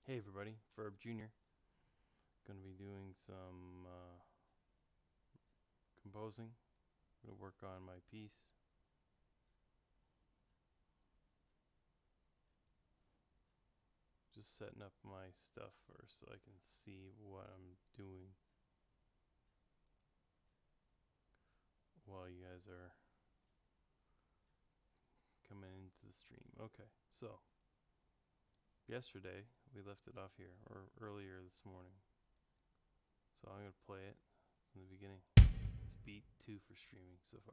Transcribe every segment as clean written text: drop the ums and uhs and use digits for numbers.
Hey everybody, FURBjr. Going to be doing some composing. Going to work on my piece. Just setting up my stuff first so I can see what I'm doing while you guys are coming into the stream. Okay, so yesterday we left it off here, or earlier this morning. So I'm going to play it from the beginning. It's Beat2 for streaming so far.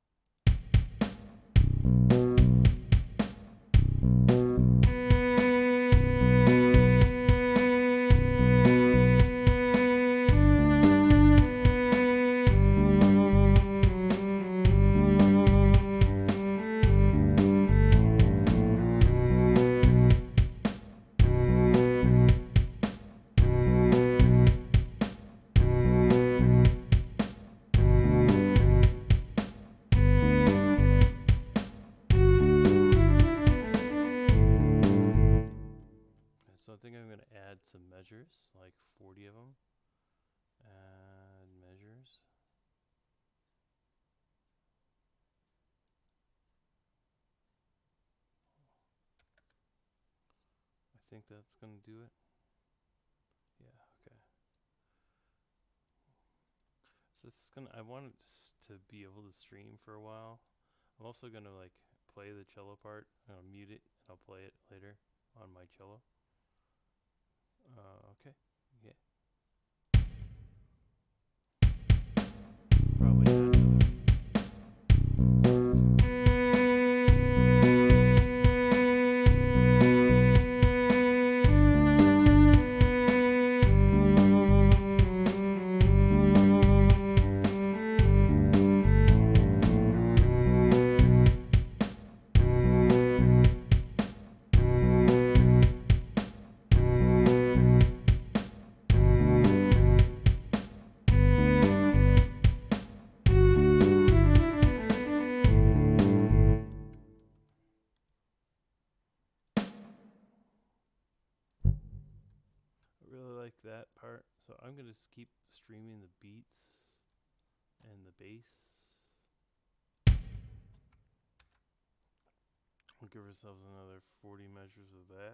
So I think I'm going to add some measures, like 40 of them. Add measures. I think that's going to do it. Yeah, okay. So this is I want this to be able to stream for a while. I'm also going to like play the cello part. I'll mute it and I'll play it later on my cello. Okay, yeah. Probably not. That part, so I'm gonna just keep streaming the beats and the bass. We'll give ourselves another 40 measures of that.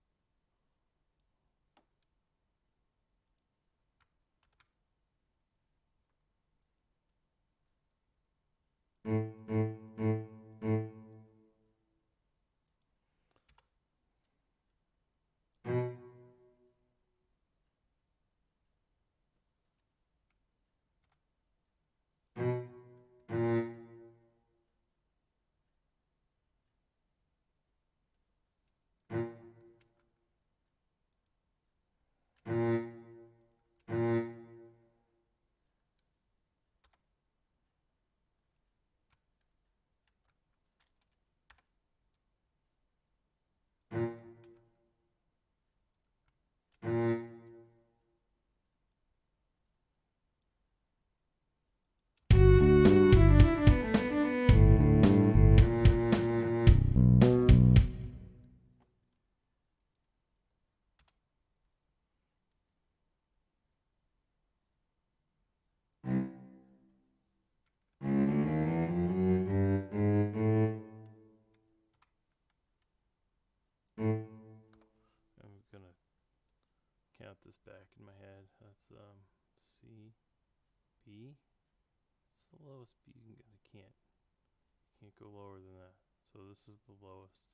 I'm gonna count this back in my head. That's C, B. It's the lowest B you can get. Can't go lower than that. So this is the lowest.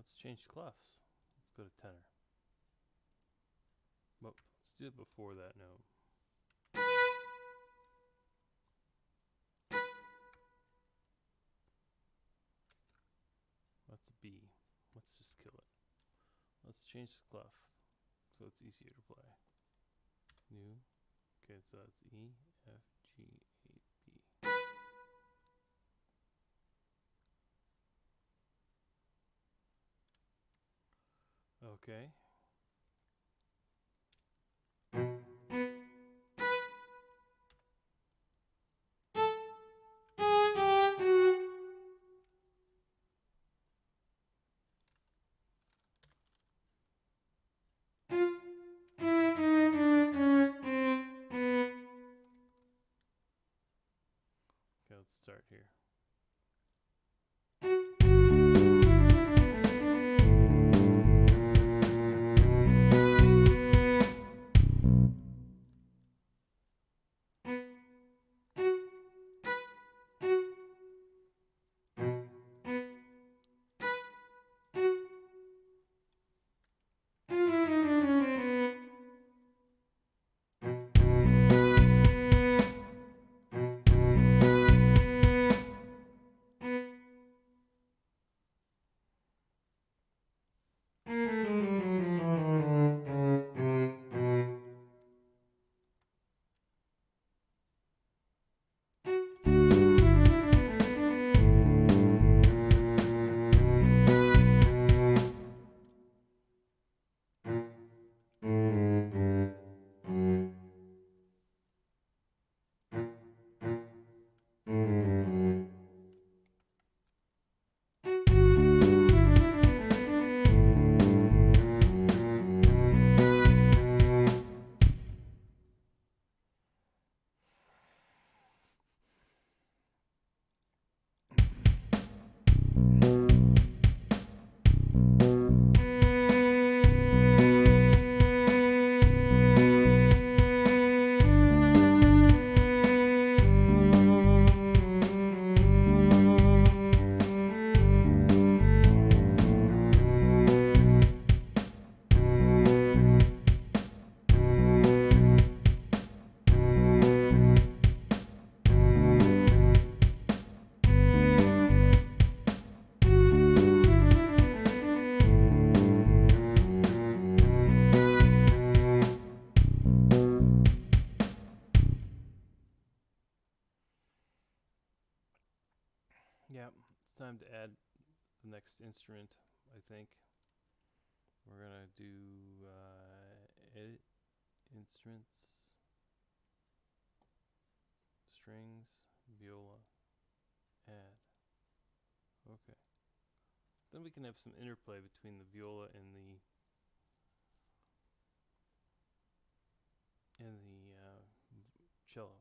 let's change clefs. Let's go to tenor. Well, let's do it before that note. That's a B. Let's just kill it. Let's change the clef so it's easier to play. New. Okay, so that's E, F, G, 8, B. Okay. Okay, let's start here. Yeah, it's time to add the next instrument, I think. We're going to do edit, instruments, strings, viola, add. Okay. Then we can have some interplay between the viola and the cello.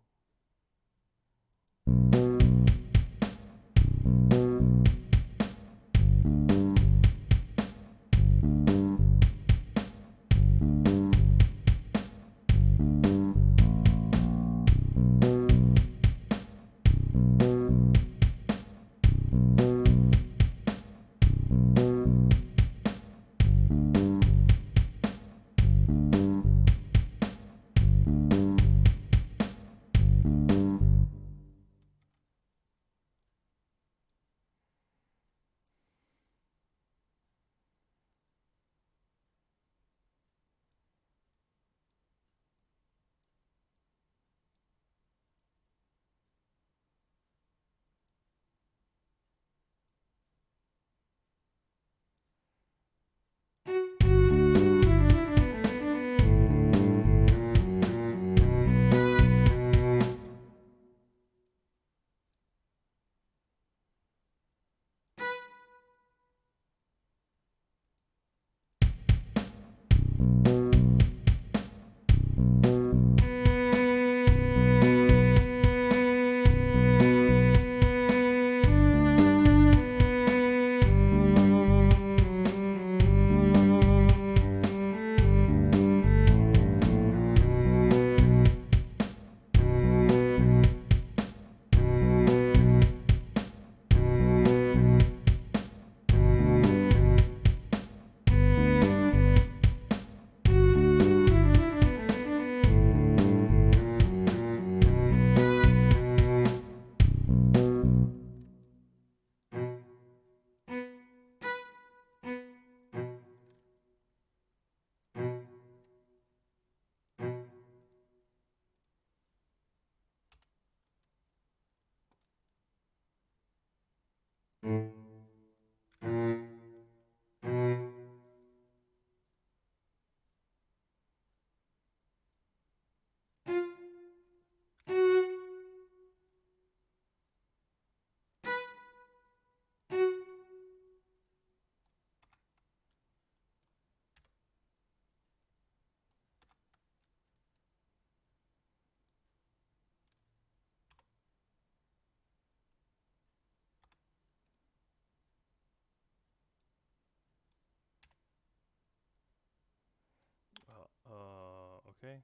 Okay.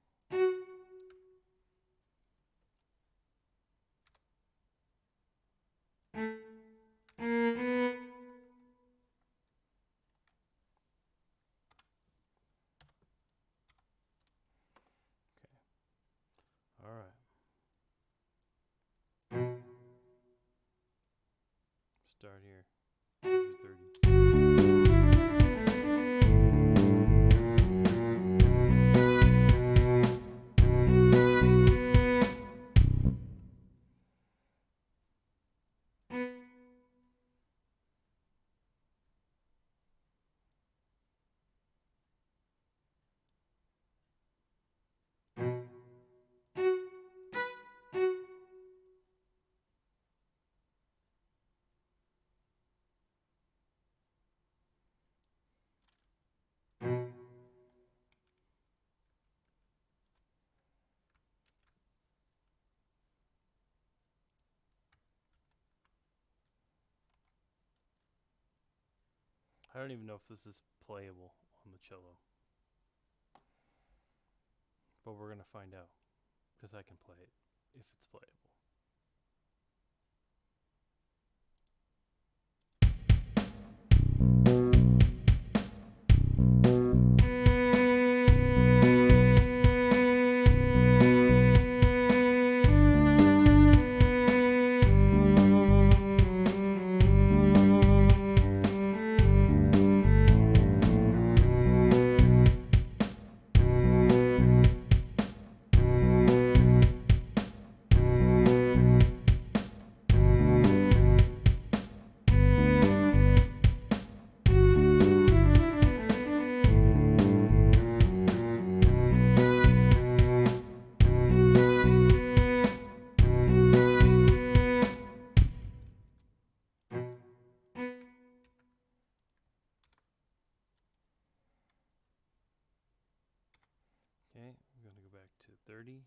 All right. Start here. Measure 30. I don't even know if this is playable on the cello, but we're gonna find out because I can play it if it's playable. Okay, I'm going to go back to 30.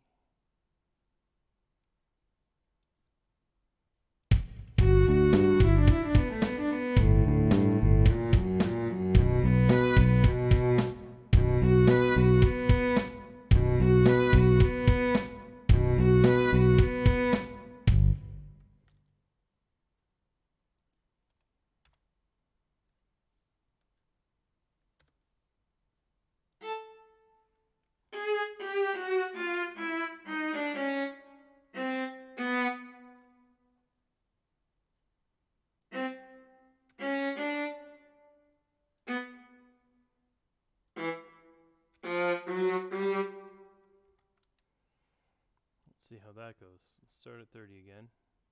Let's see how that goes. Let's start at 30 again.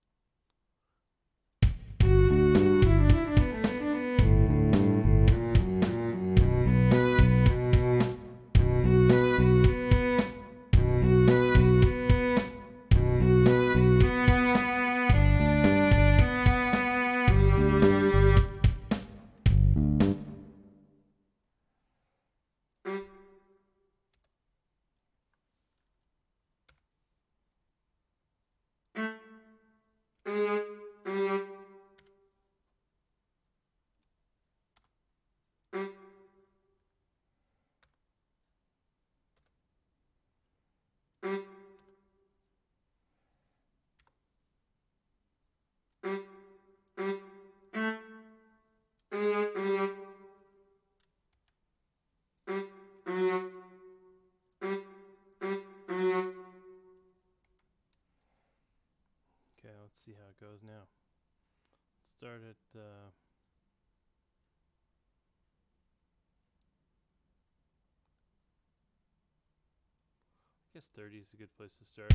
Okay, let's see how it goes now. Let's start at I guess 30 is a good place to start.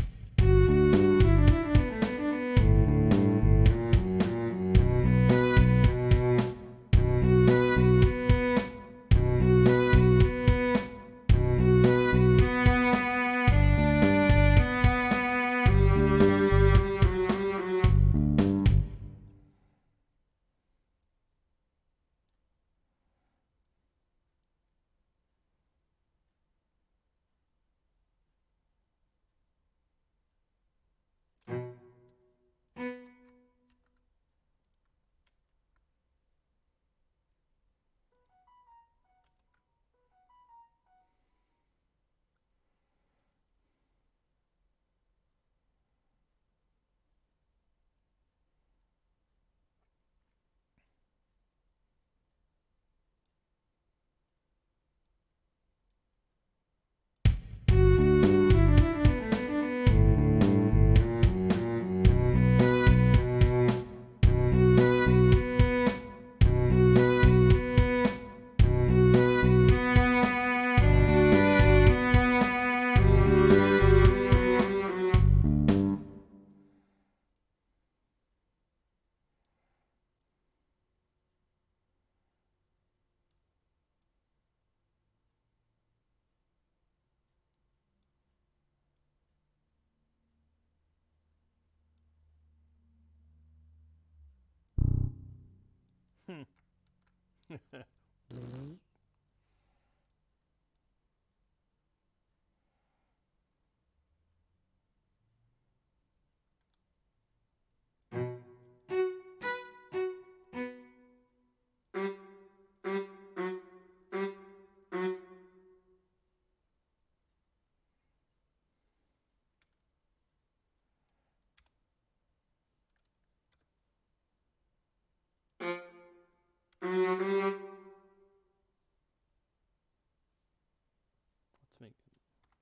Let's make it.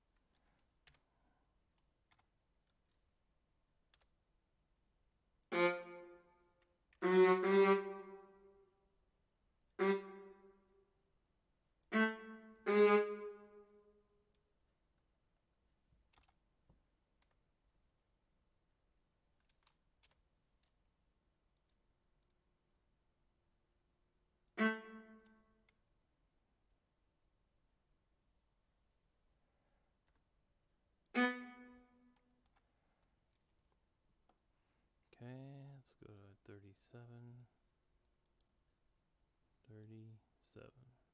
Okay, let's go to 37. 37.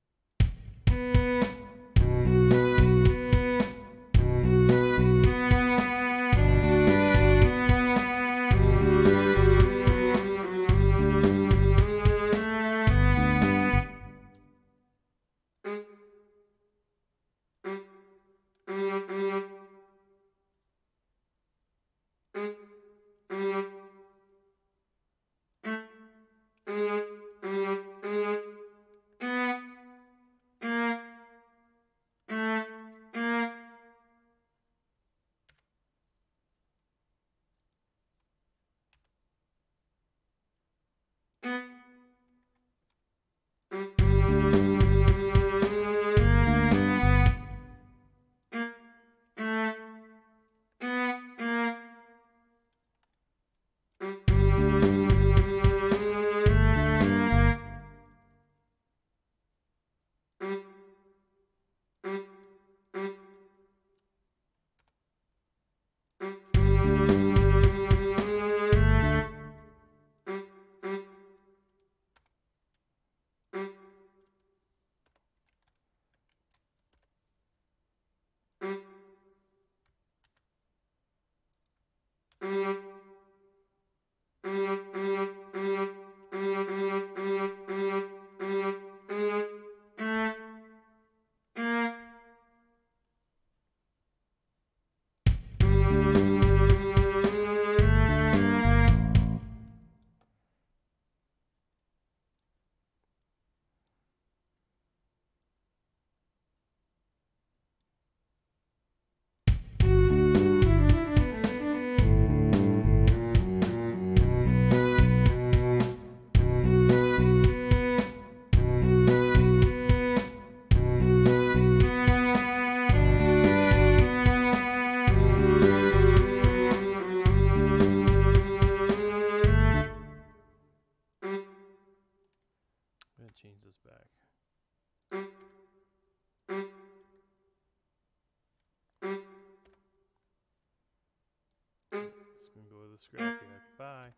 Change this back. It's gonna go with the scrapyard. Bye.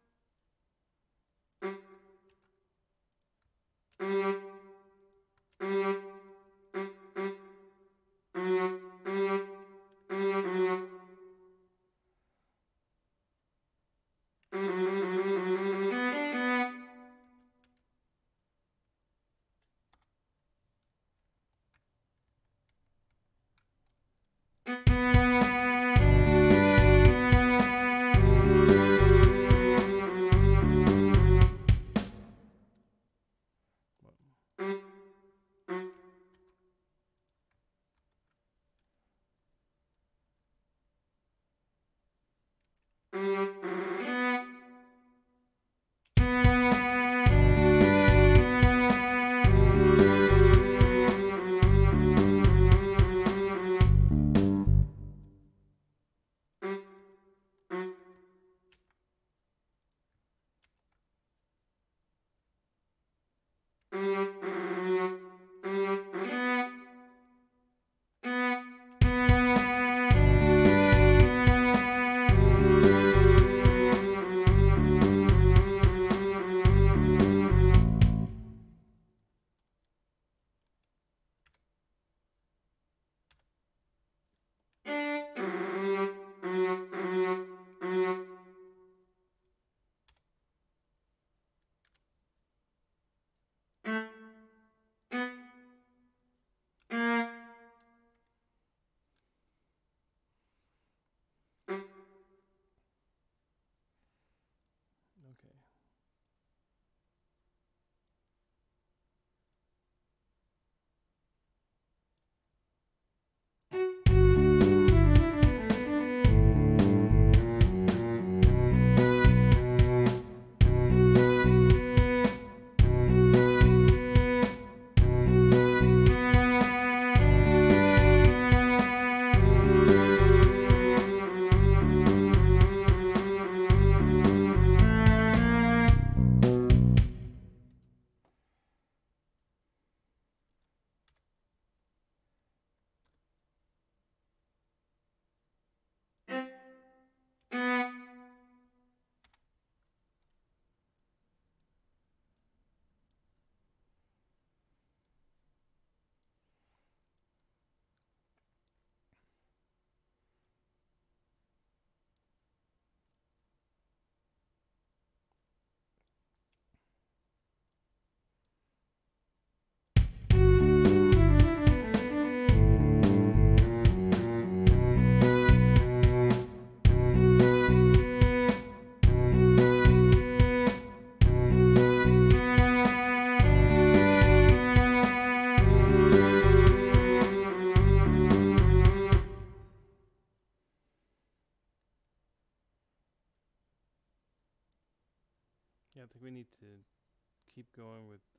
think we need to keep going with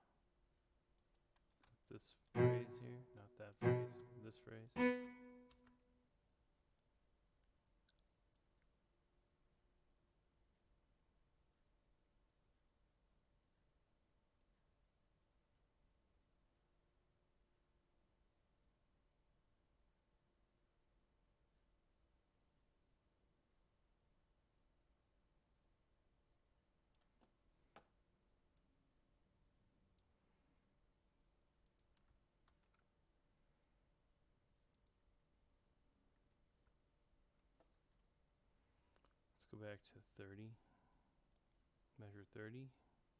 this phrase here, not that phrase, this phrase. Let's go back to 30, measure 30.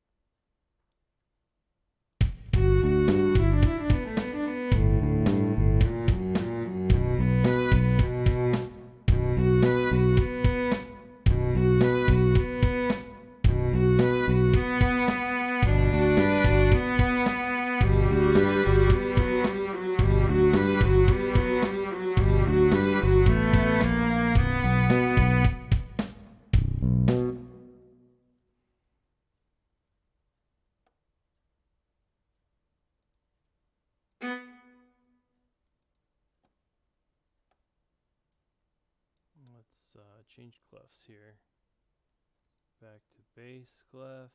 Let's change clefs here. Back to bass clef.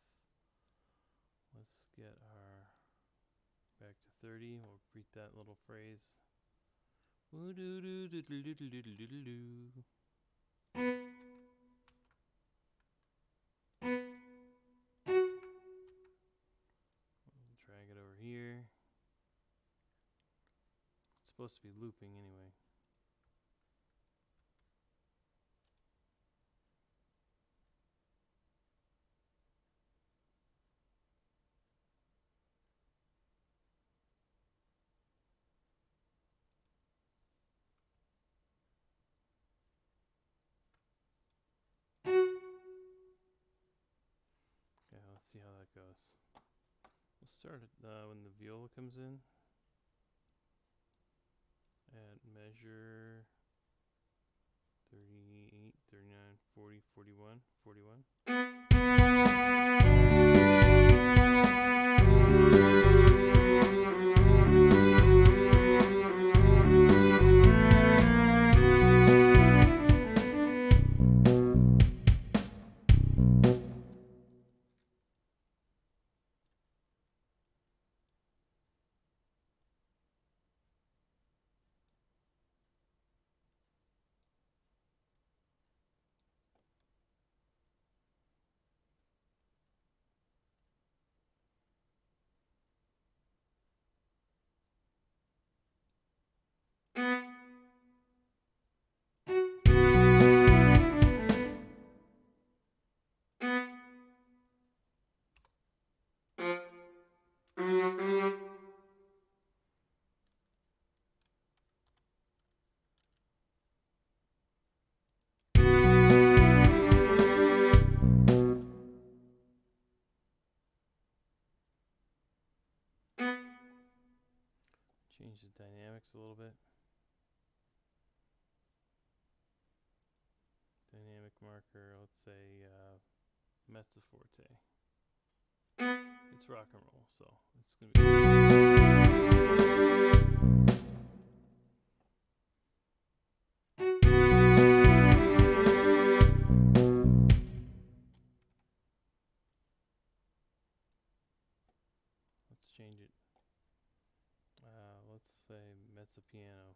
Let's get our back to 30. We'll repeat that little phrase. We'll drag it over here. It's supposed to be looping anyway. Okay, let's see how that goes. We'll start it when the viola comes in. At measure 38, 39, 40, 41, 41. Change the dynamics a little bit. Dynamic marker, let's say mezzo forte. It's rock and roll, so it's going to let's change it. Let's say mezzo piano.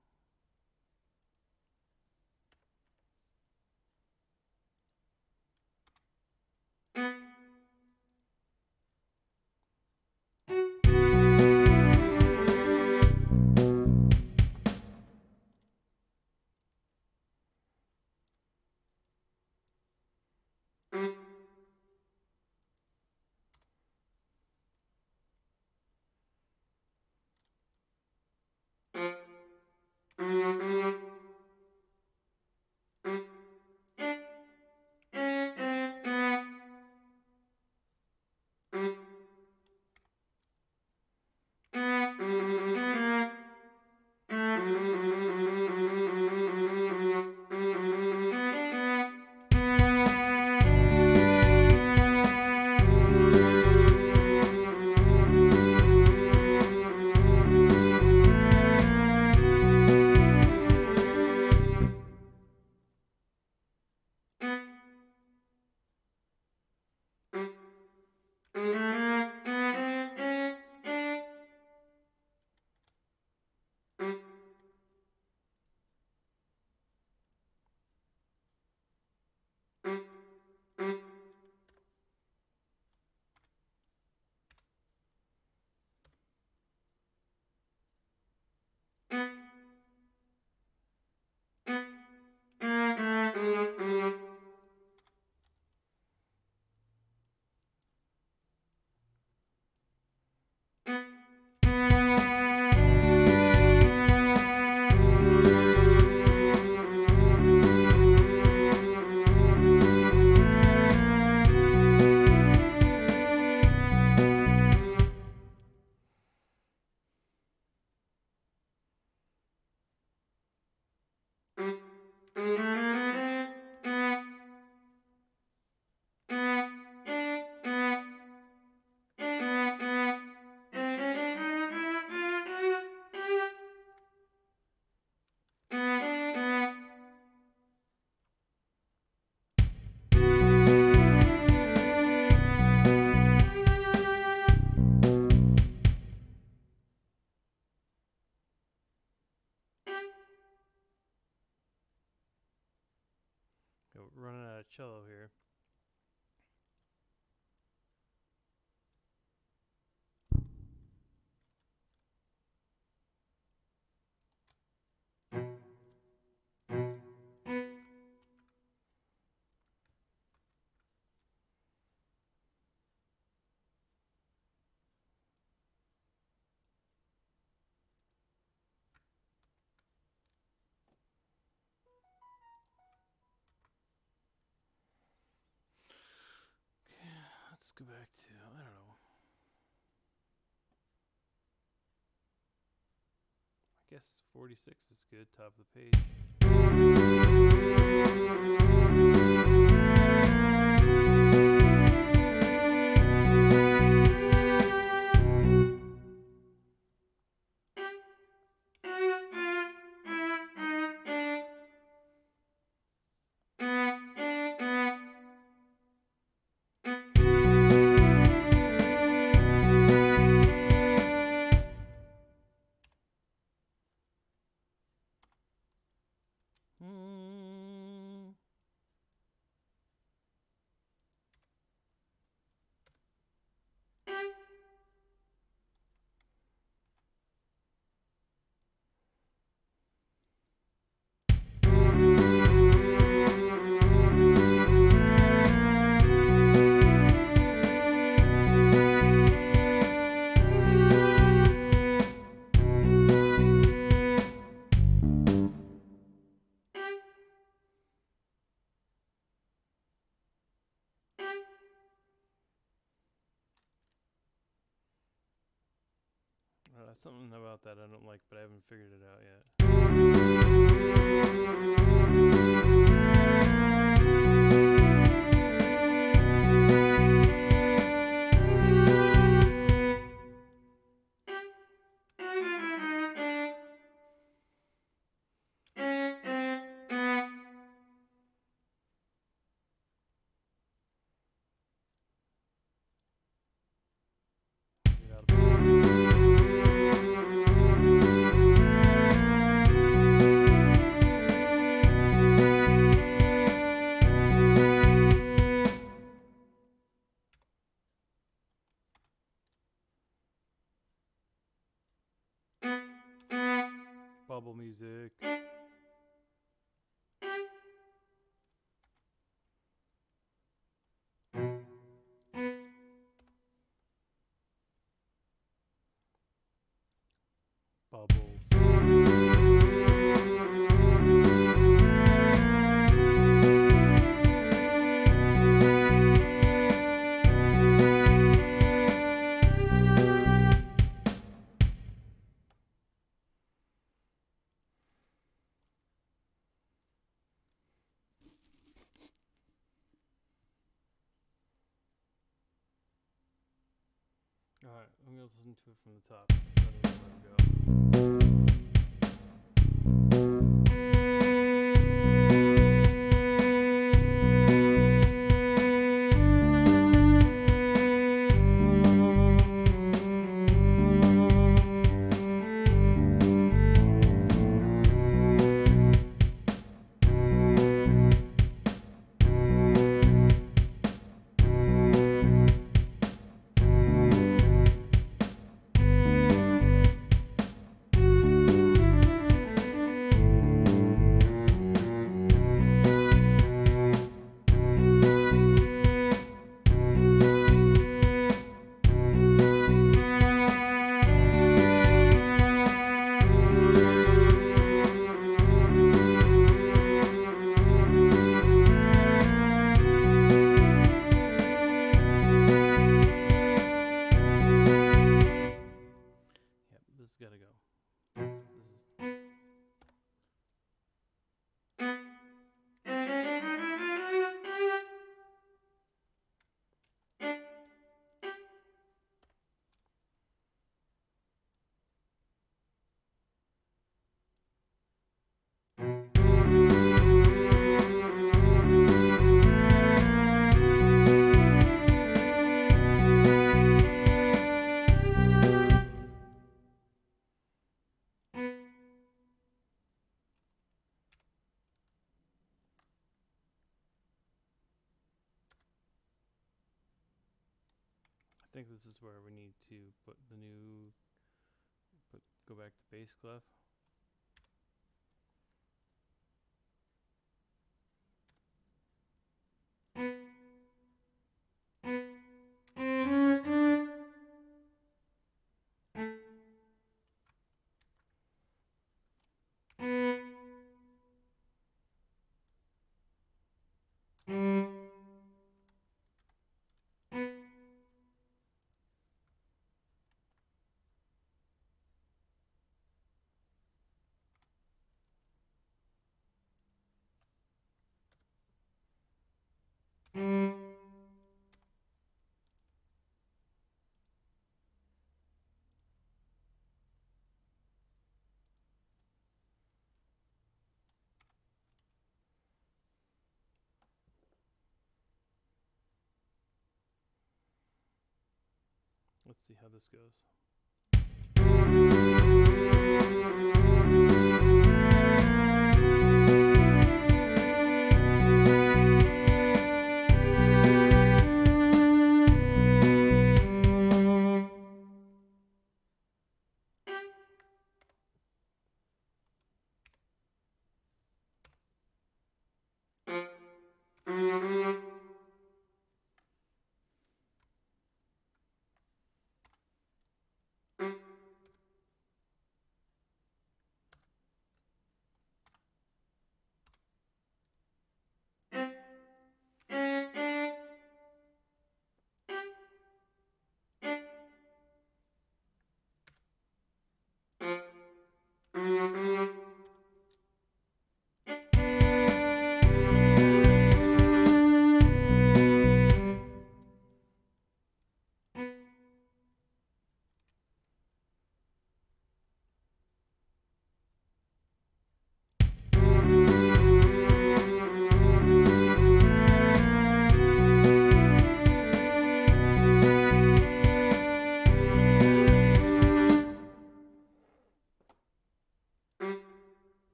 running out of cello here. Let's go back to, I don't know. I guess 46 is good, top of the page. Something about that I don't like, but I haven't figured it out yet. Get out of bubble music. Bubbles. Alright, I'm going to listen to it from the top. So I don't know where to go. This has got to go. This is think this is where we need to put the new, go back to bass clef. Let's see how this goes.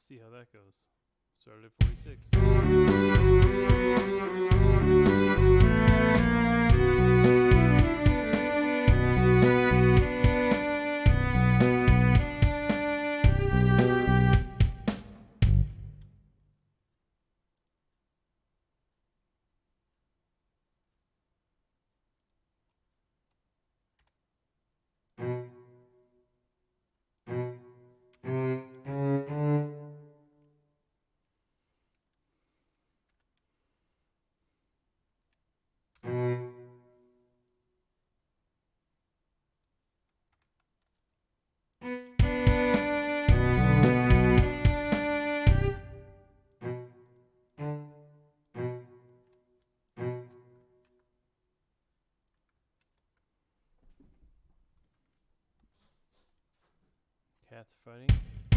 see how that goes. Started at 46. Cats are fighting.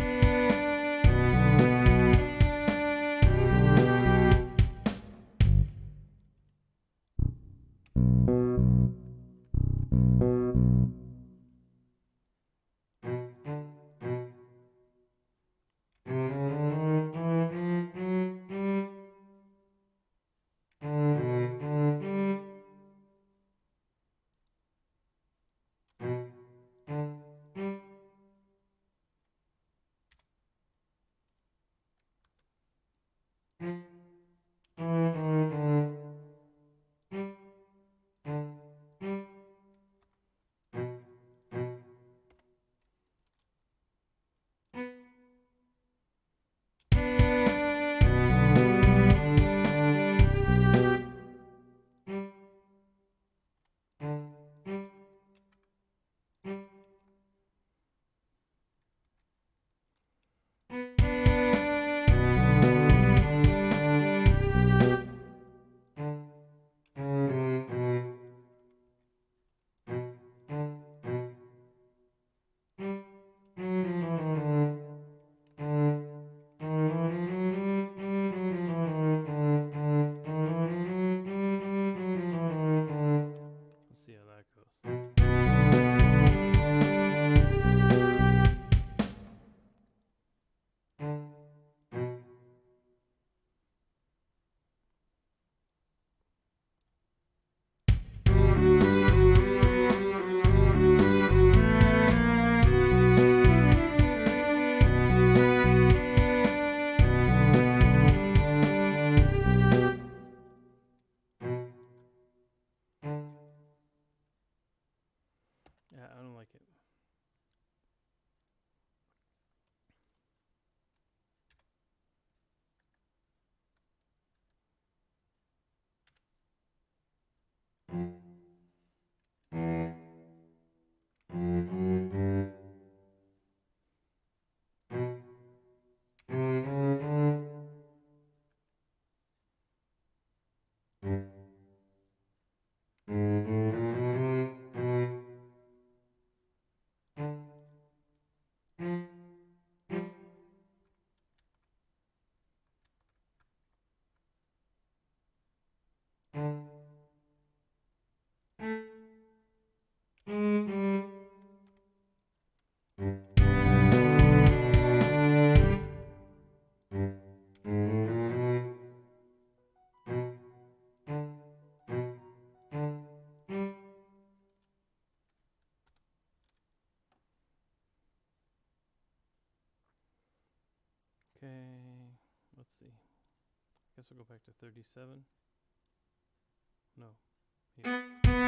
See how that goes. Yeah, I don't like it. Okay, let's see. Guess we'll go back to 37. No. Here.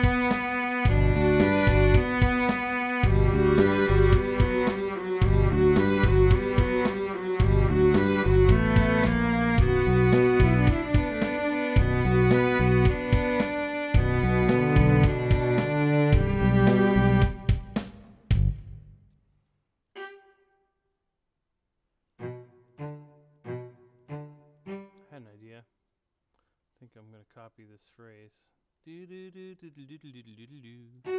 I think I'm going to copy this phrase. Do do do do do do do do do do do.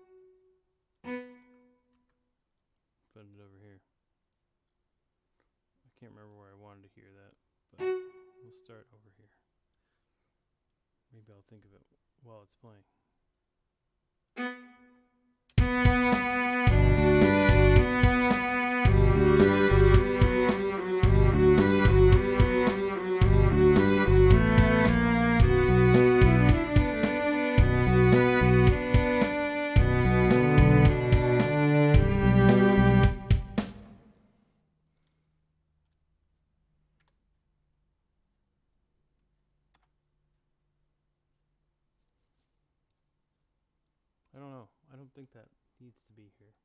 Put it over here. I can't remember where I wanted to hear that, but we'll start over here. Maybe I'll think of it while it's playing. No, I don't think that needs to be here.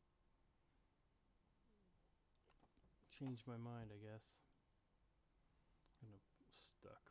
Change my mind, I guess. I'm gonna stuck.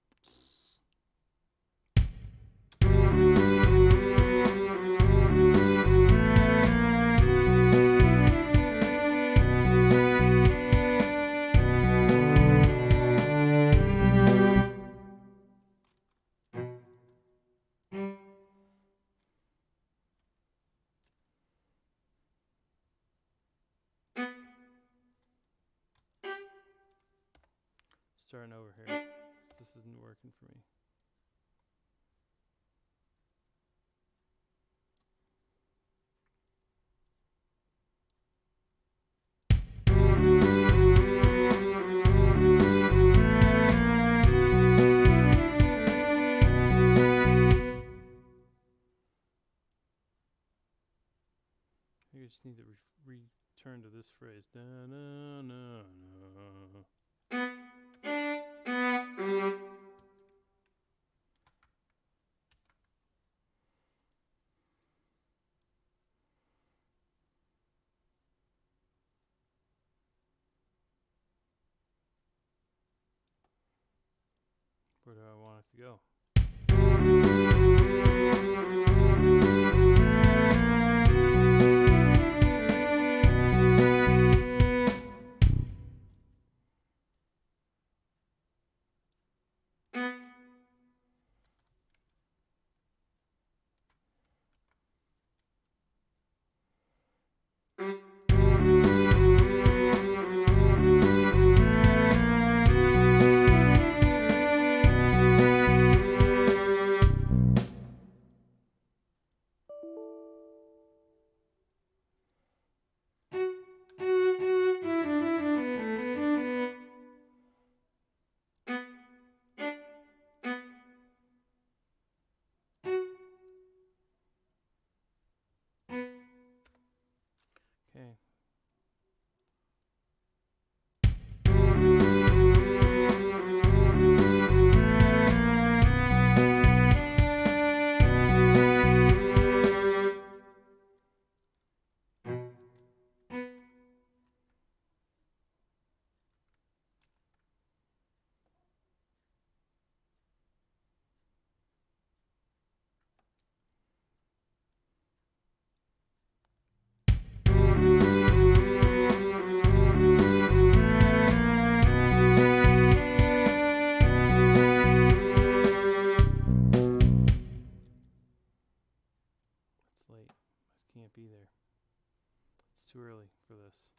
Starting over here. This isn't working for me. You just need to return to this phrase. Da, na, na, na. Where do I want it to go? Okay. It's late. I can't be there. It's too early for this.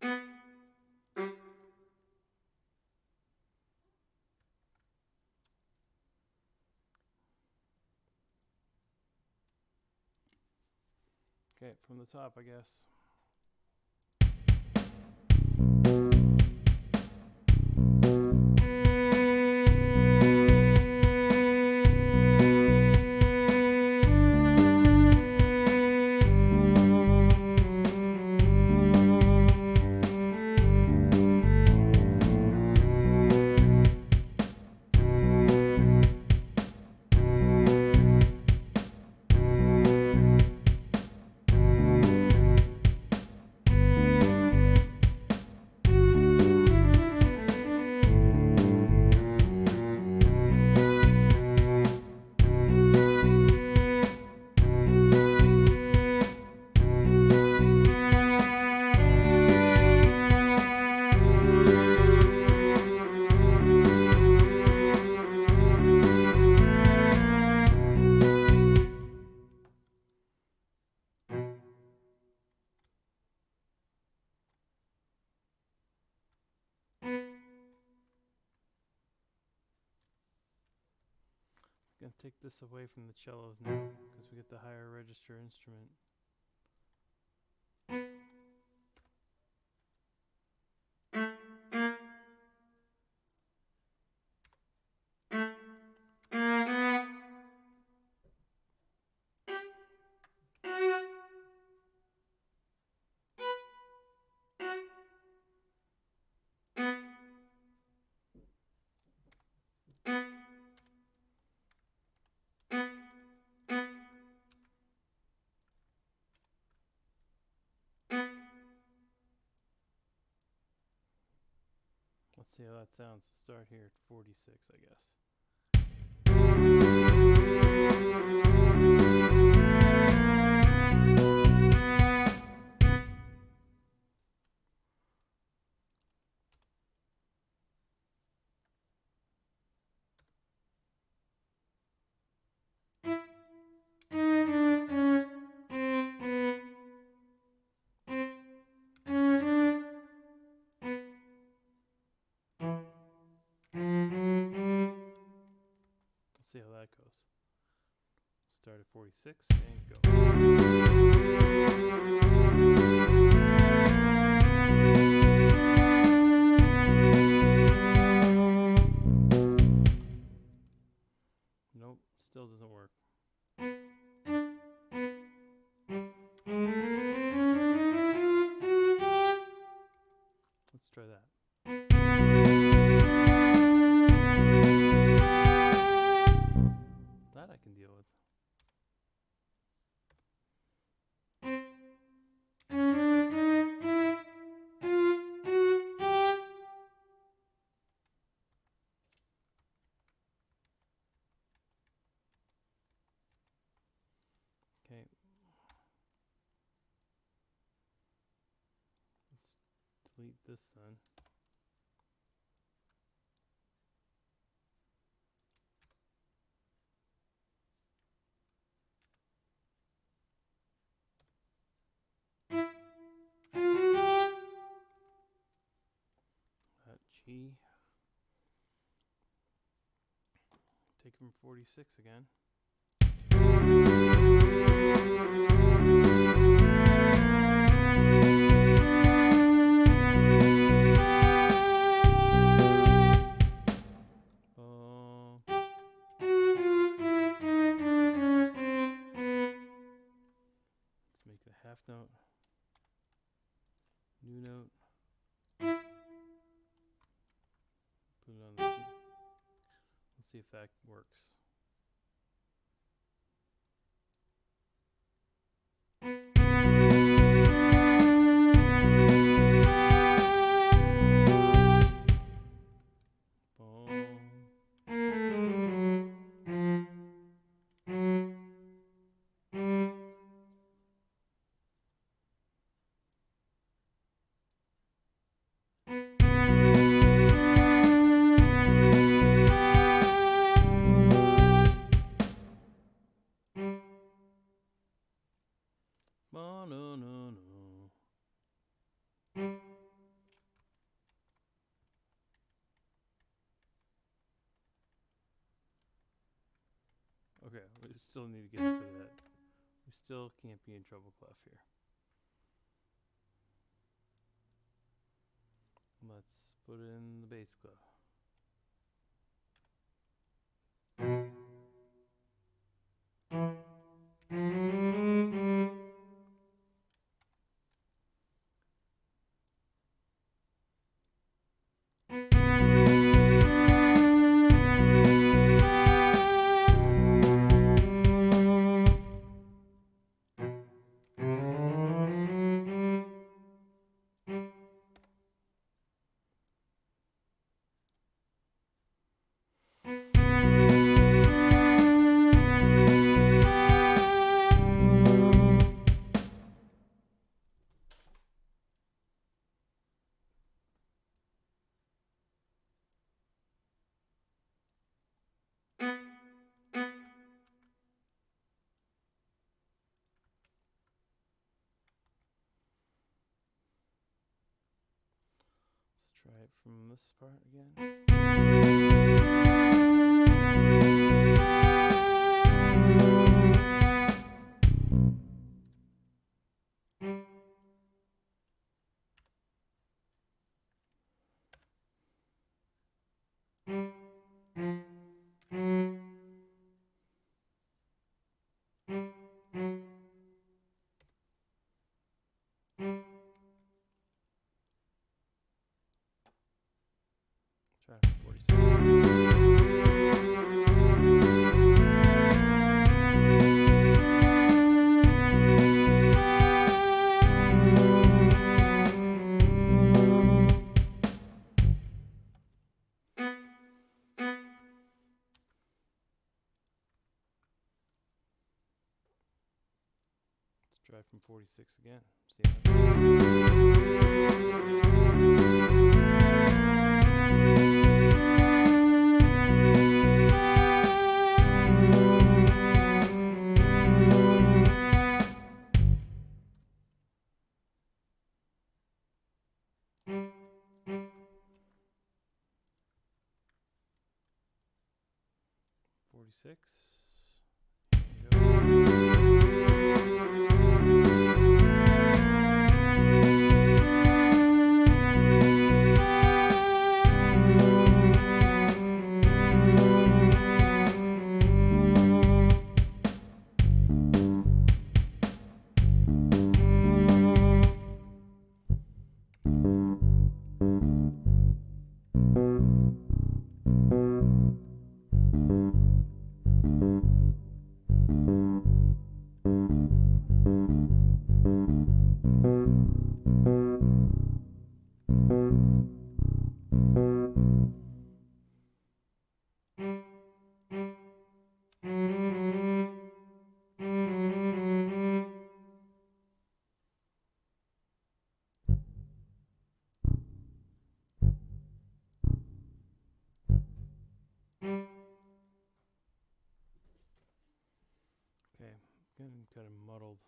Okay, from the top, I guess. Gonna take this away from the cellos now because we get the higher register instrument. Let's see how that sounds. Start here at 46, I guess. Let's see how that goes. Start at 46 and go. Nope, still doesn't work. Let's try that. That I can deal with. Okay. Let's delete this then. G. Take it from 46 again. Let's make the half note. New note. Put it on the G. Let's see if that works. Okay, we still need to get through that. We still can't be in treble clef here. Let's put it in the bass clef. Let's try it from this part again. Try it for 46. Try from 46 again. See how that goes. 46. Okay, getting kind of muddled.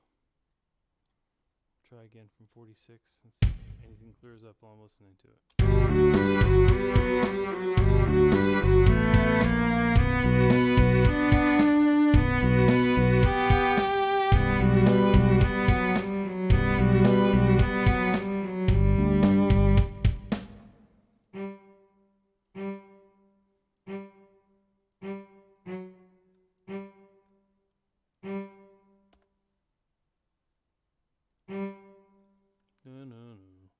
Try again from 46 and see if anything clears up while I'm listening to it. No.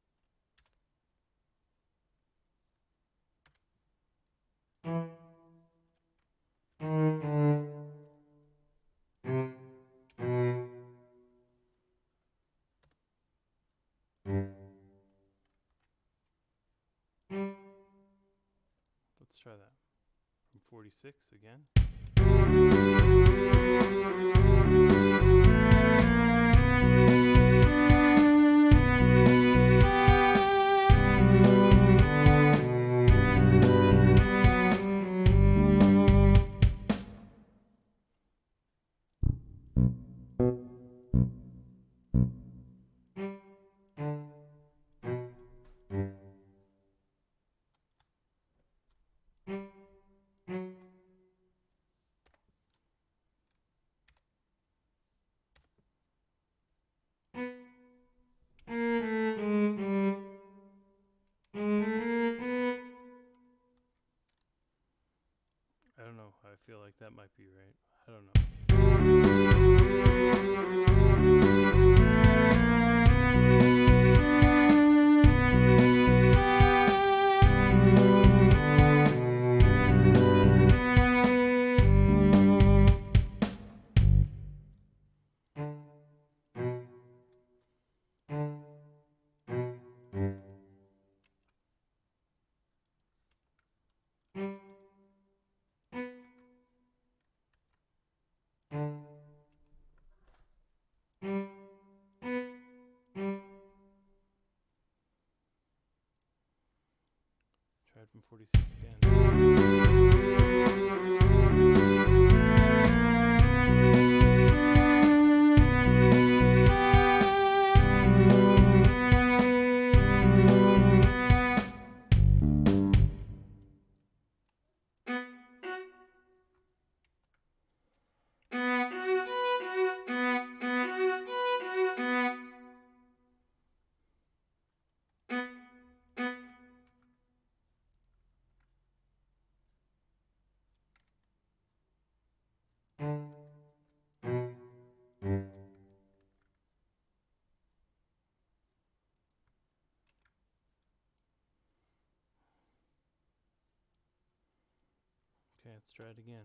Let's try that. From 46 again. I don't know. I feel like that might be right. I don't know. Try it from 46 again. Okay, let's try it again.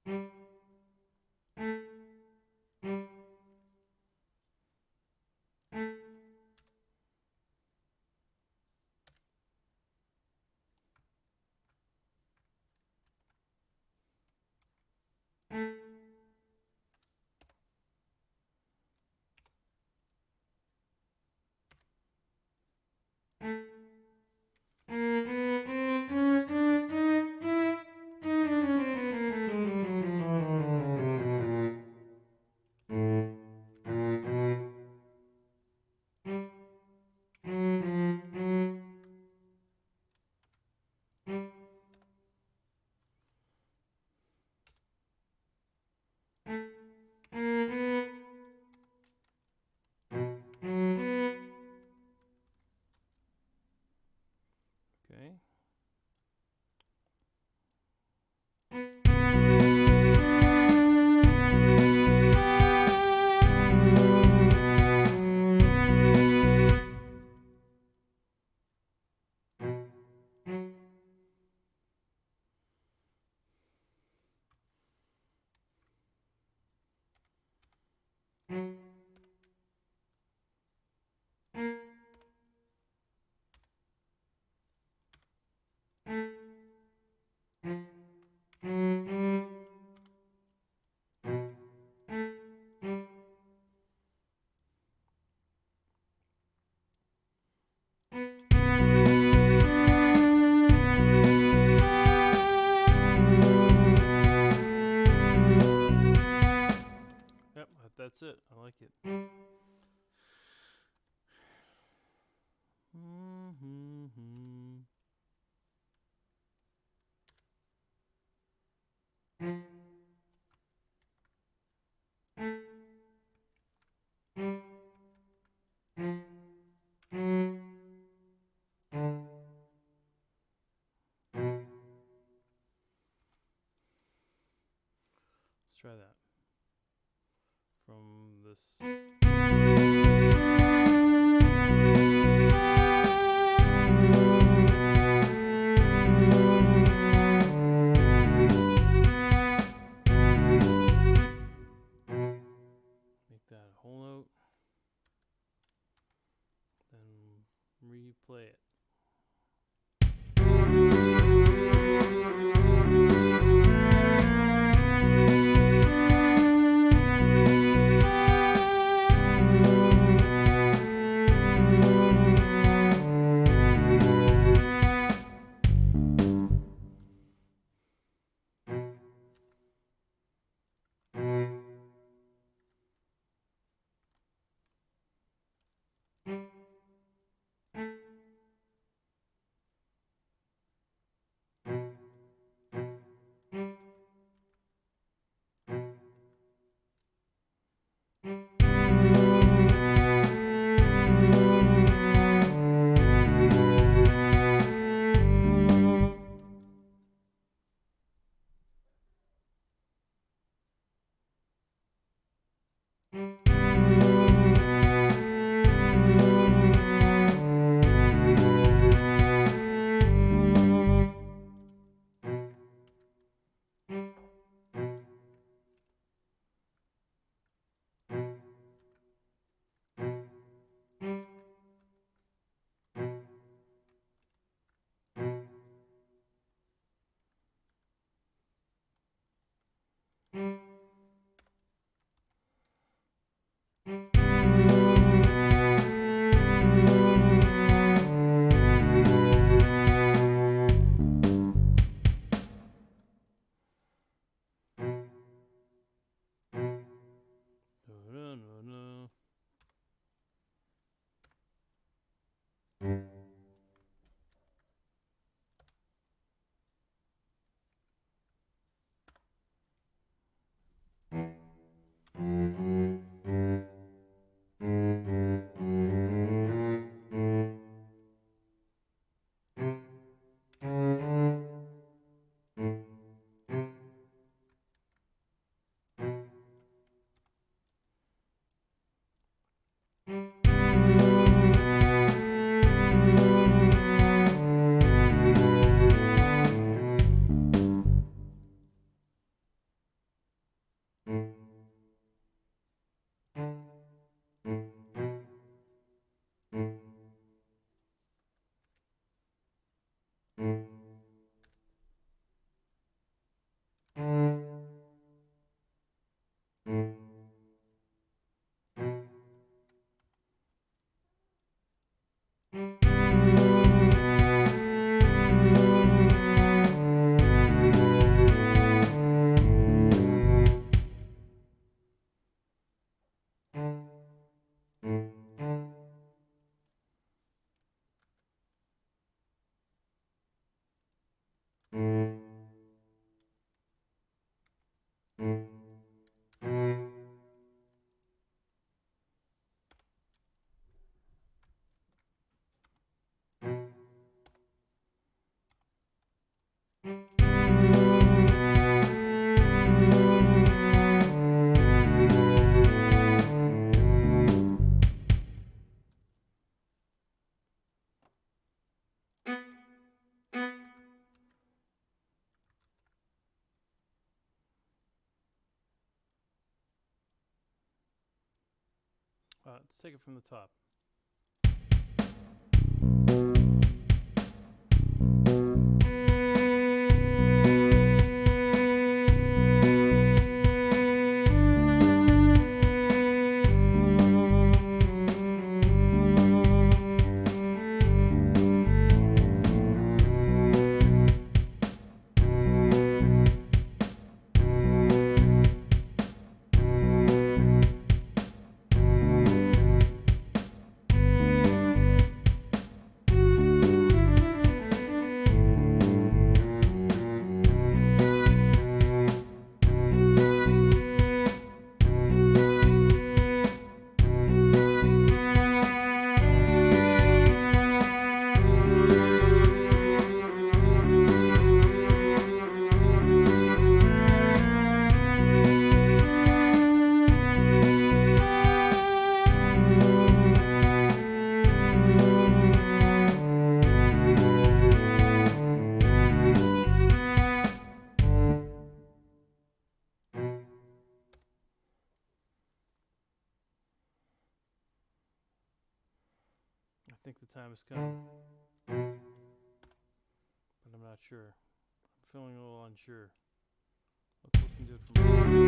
Okay. Yep, that's it. I like it. Let's try that. From this. Make that a whole note. Then replay it. Let's take it from the top. I think the time has come, but I'm not sure. I'm feeling a little unsure. Let's listen to it from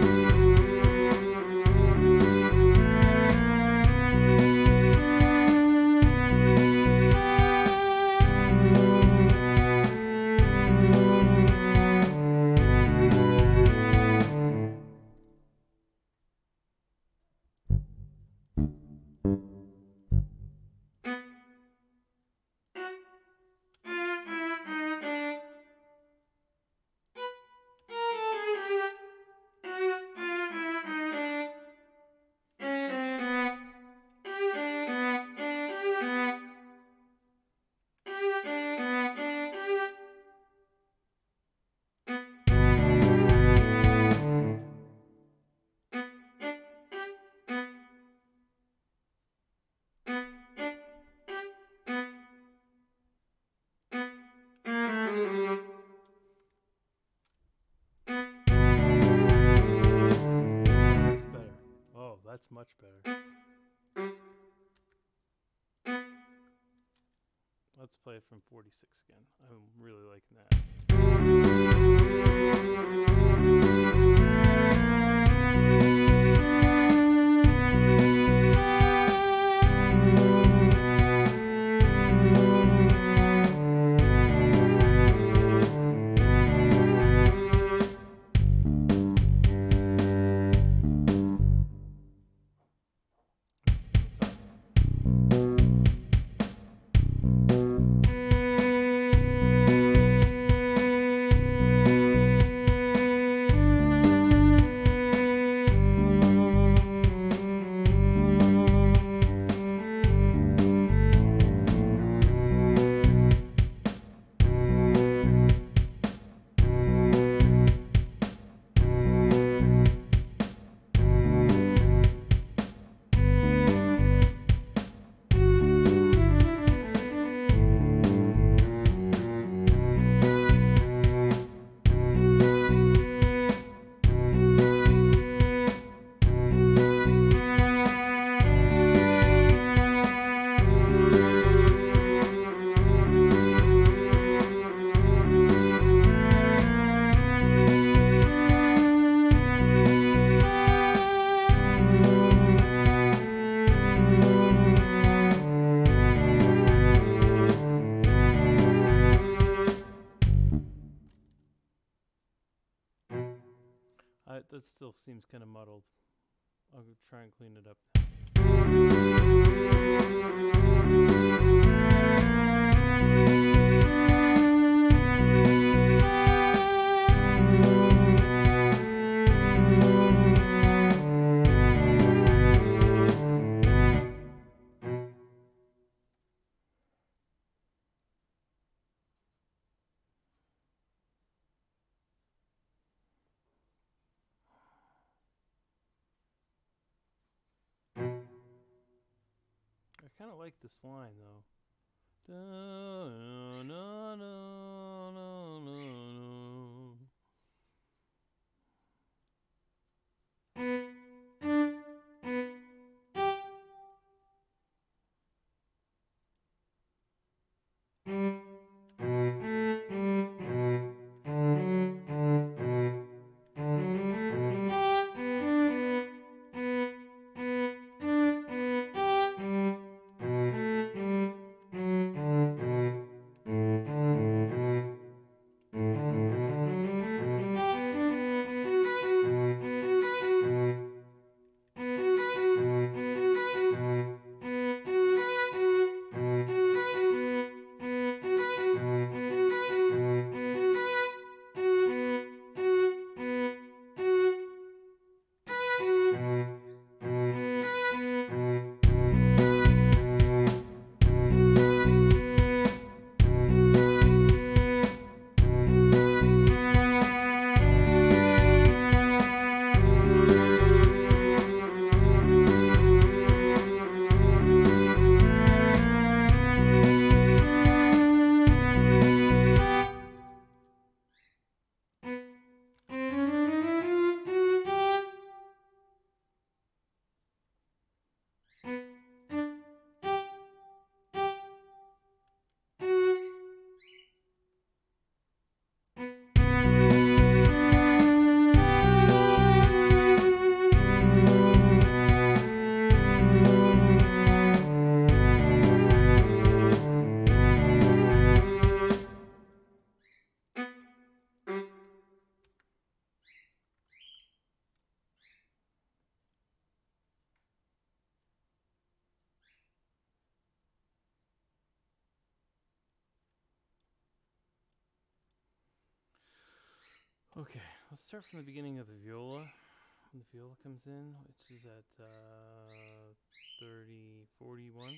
That's much better. Let's play it from 46 again. I'm really liking that. That still seems kind of muddled. I'll try and clean it up. kind of like this line though. Da, na, na, na, na, na. Okay, let's start from the beginning of the viola. When the viola comes in, which is at 41.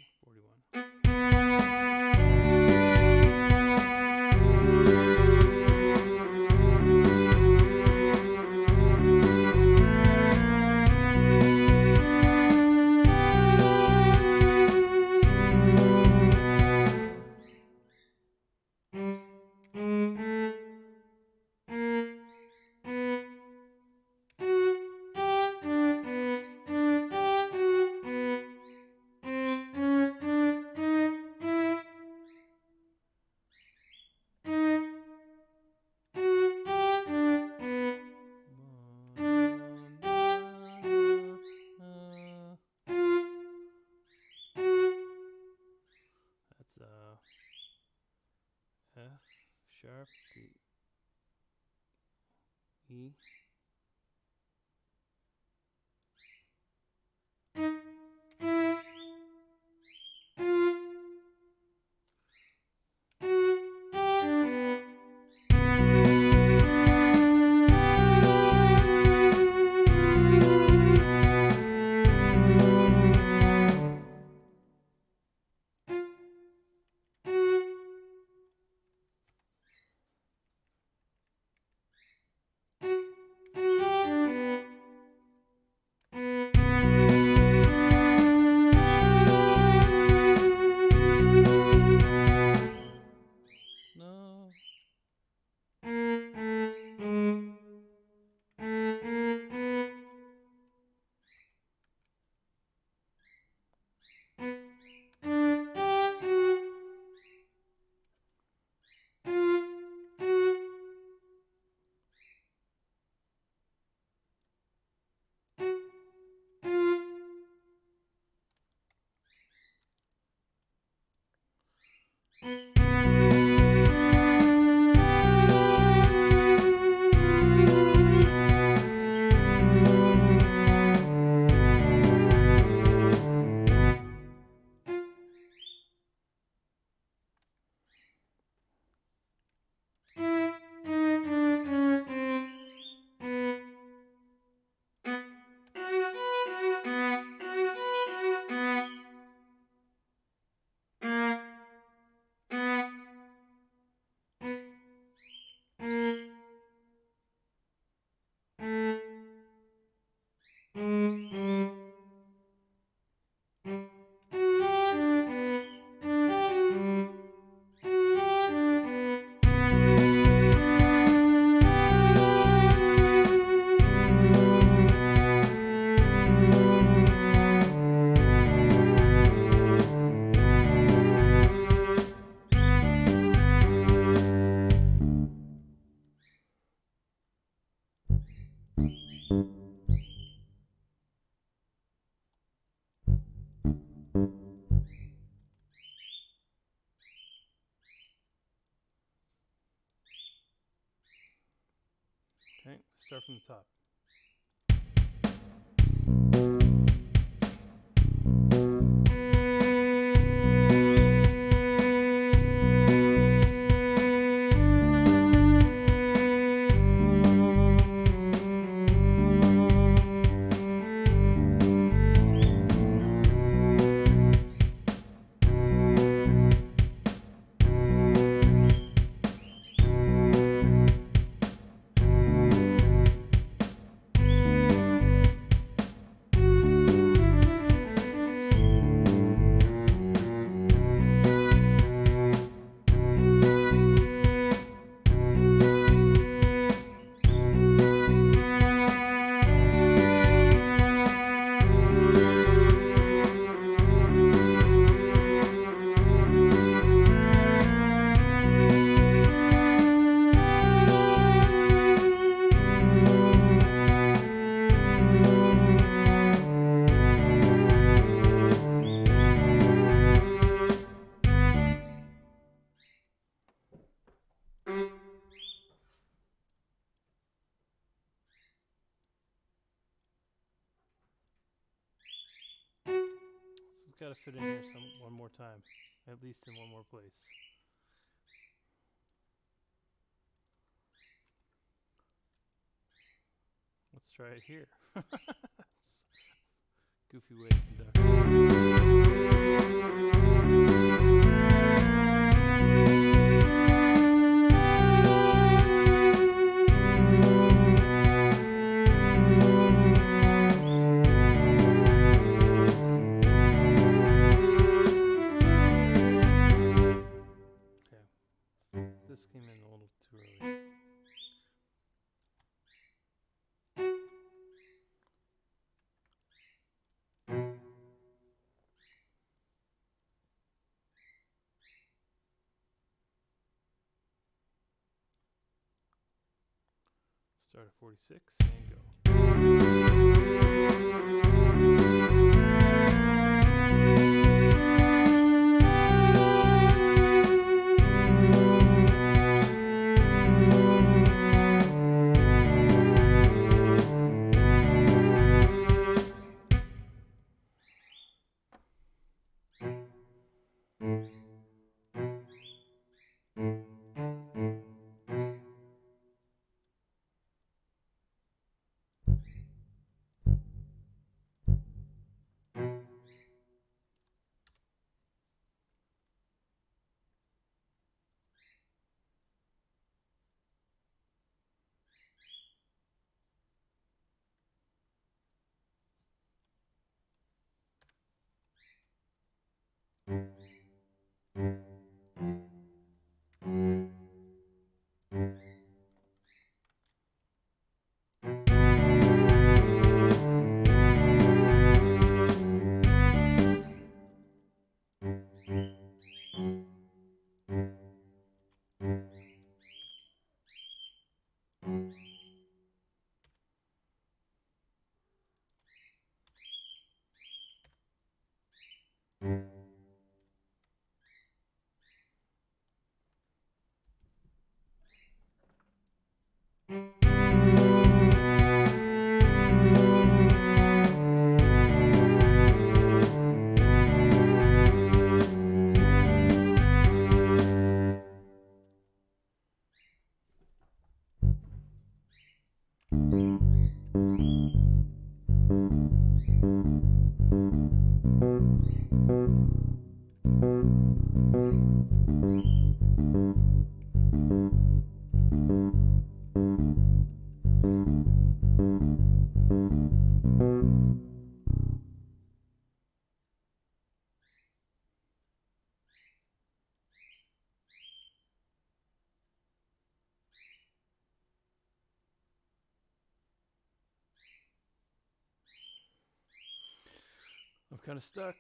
That's F sharp to E. Okay, start from the top. It's got to fit in here one more time, at least in one more place. Let's try it here. Goofy way to conduct. This came in a little too early. Start at 46 and go. I'm kind of stuck.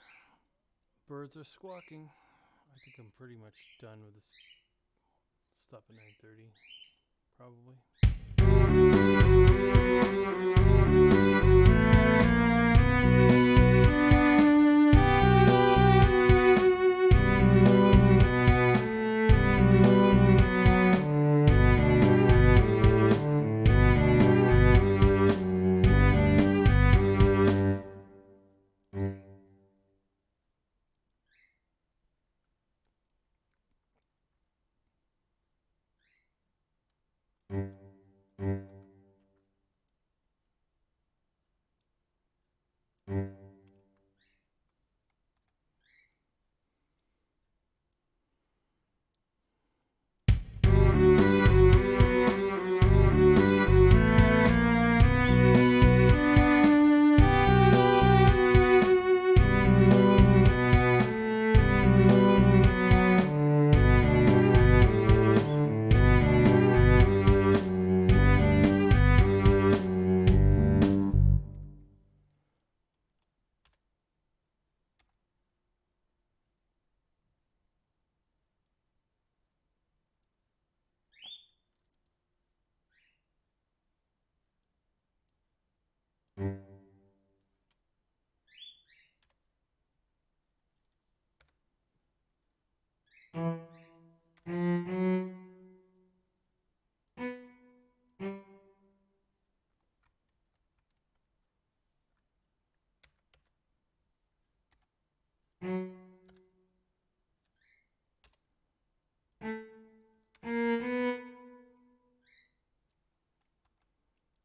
Birds are squawking. I think I'm pretty much done with this. Stop at 9:30, probably.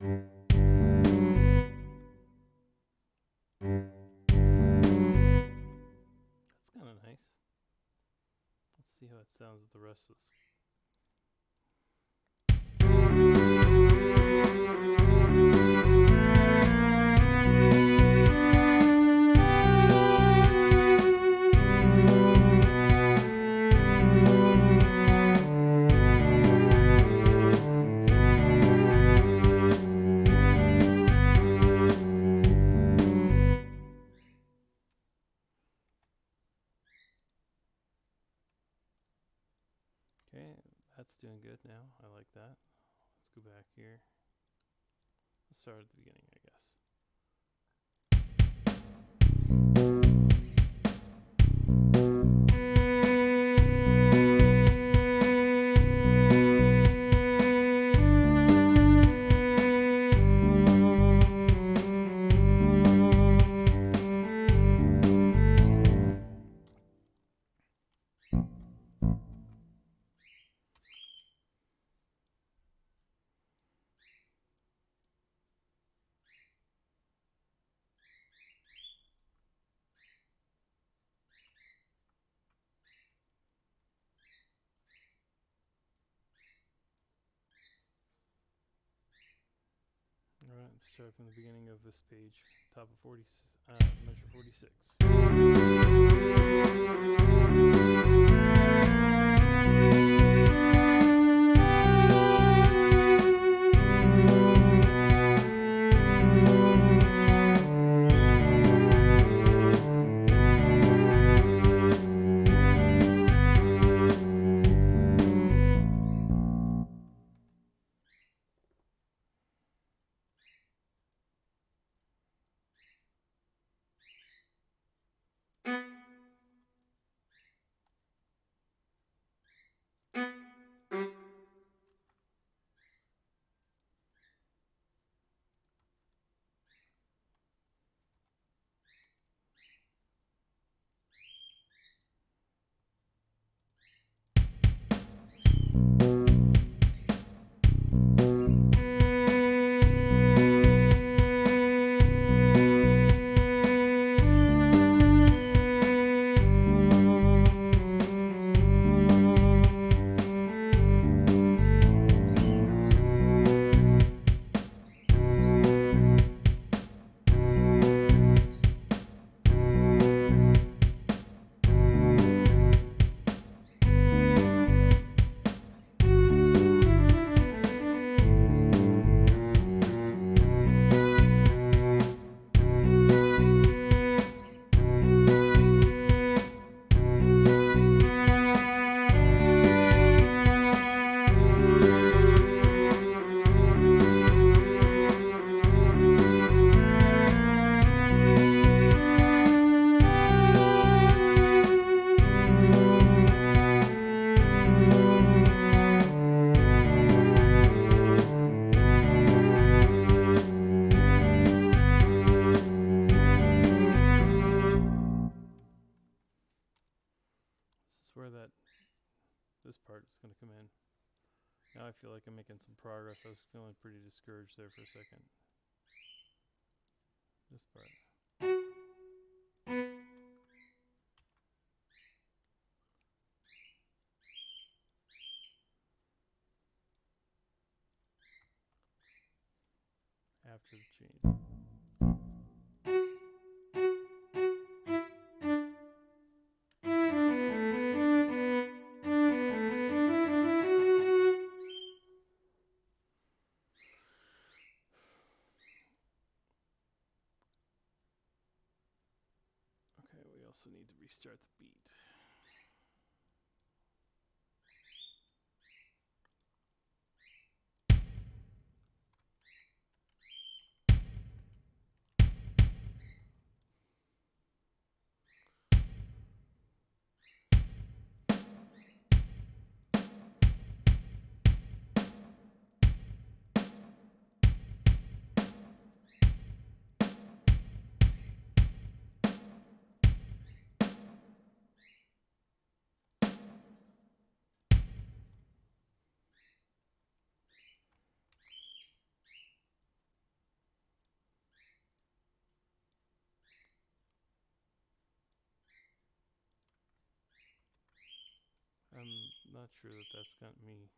That's kind of nice. Let's see how it sounds with the rest of this. Okay, that's doing good now. I like that. Let's go back here. Let's start at the beginning, I guess. Alright, let's start from the beginning of this page, top of measure 46. Where this part is going to come in. Now I feel like I'm making some progress. I was feeling pretty discouraged there for a second. This part. After the change. We also need to restart the beat. not sure that that's gonna be.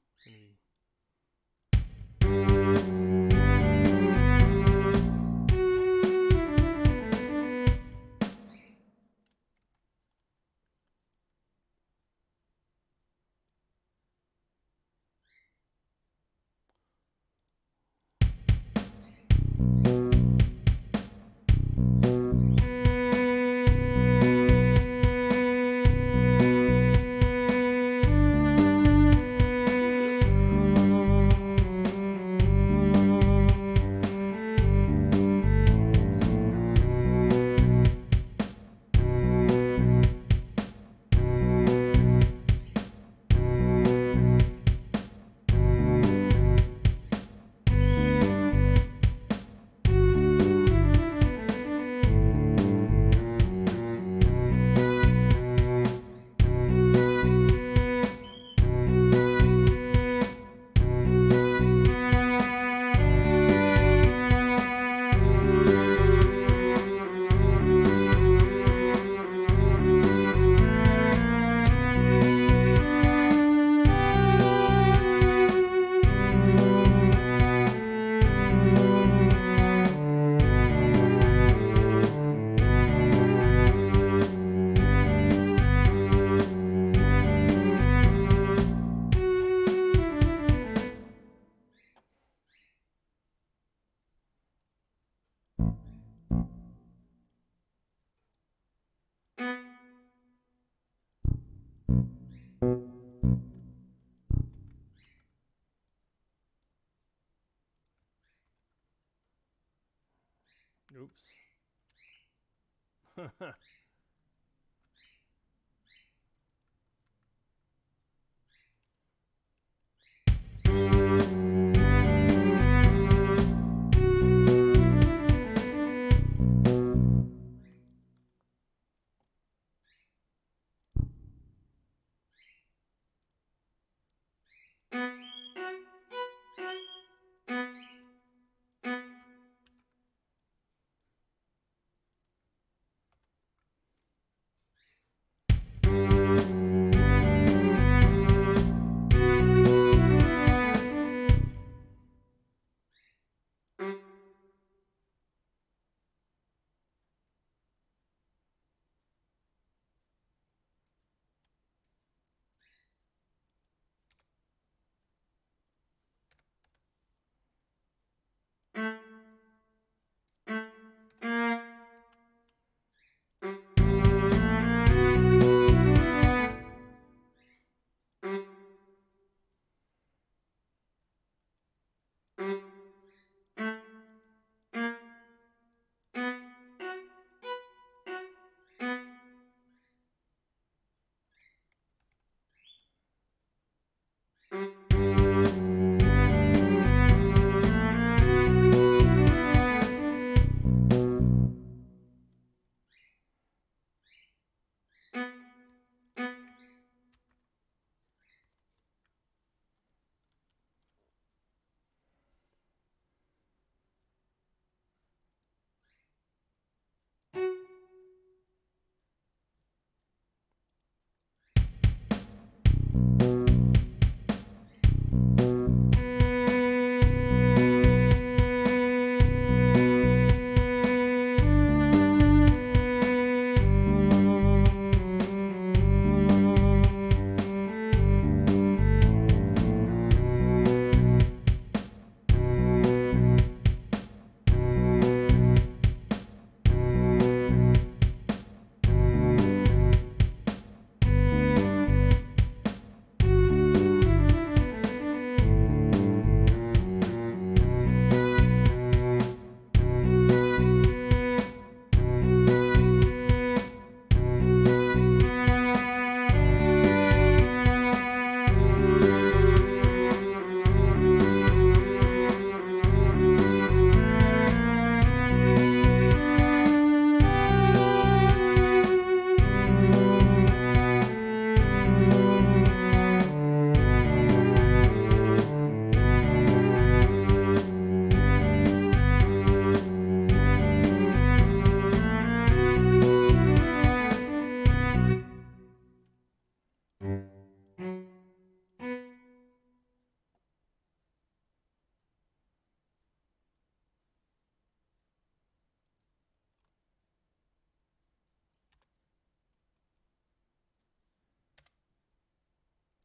Oops.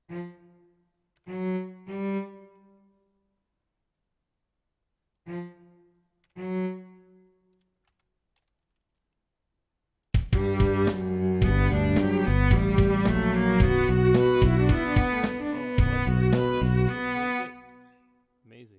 Amazing.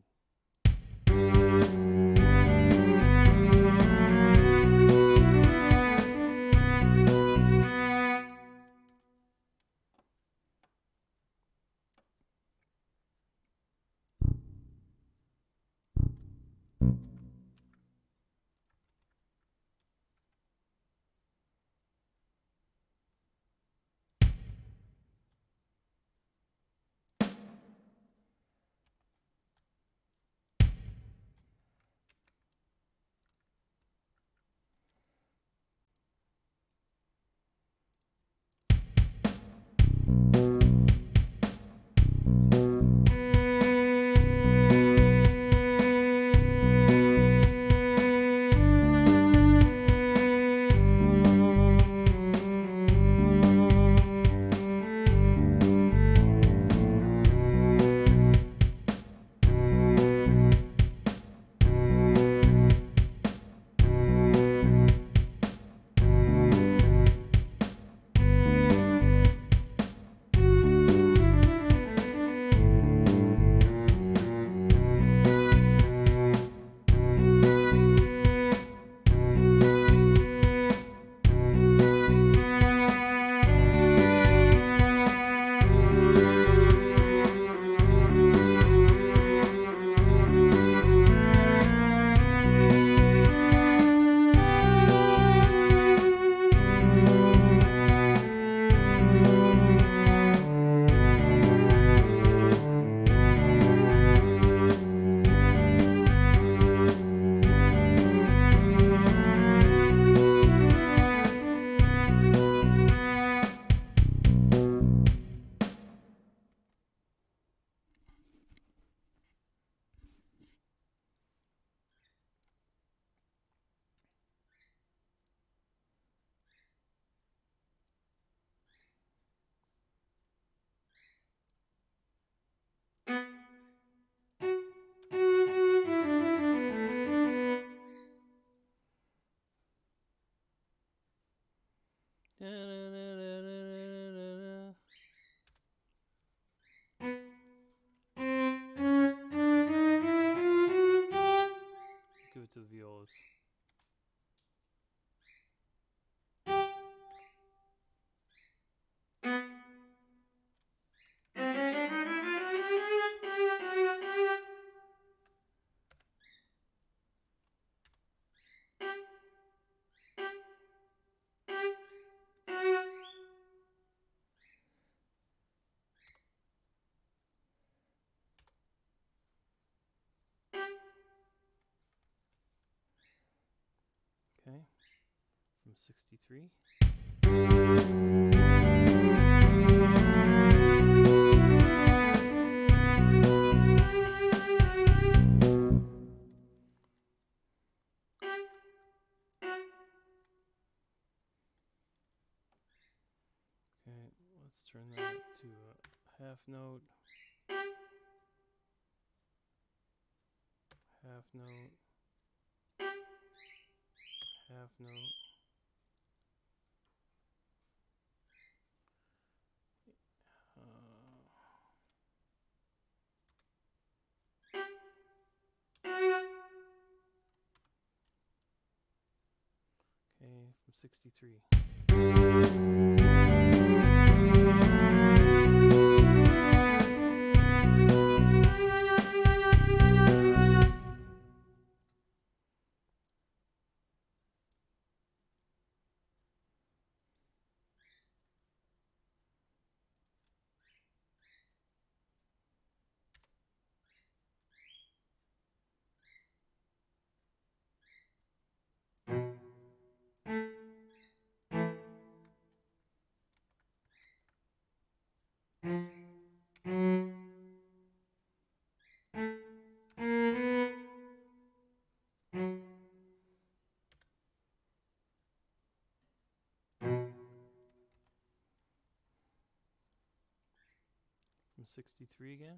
Give it to the violas. Okay, from 63. Okay, let's turn that to a half note. Half note. Half note. Okay, from 63. 63 again.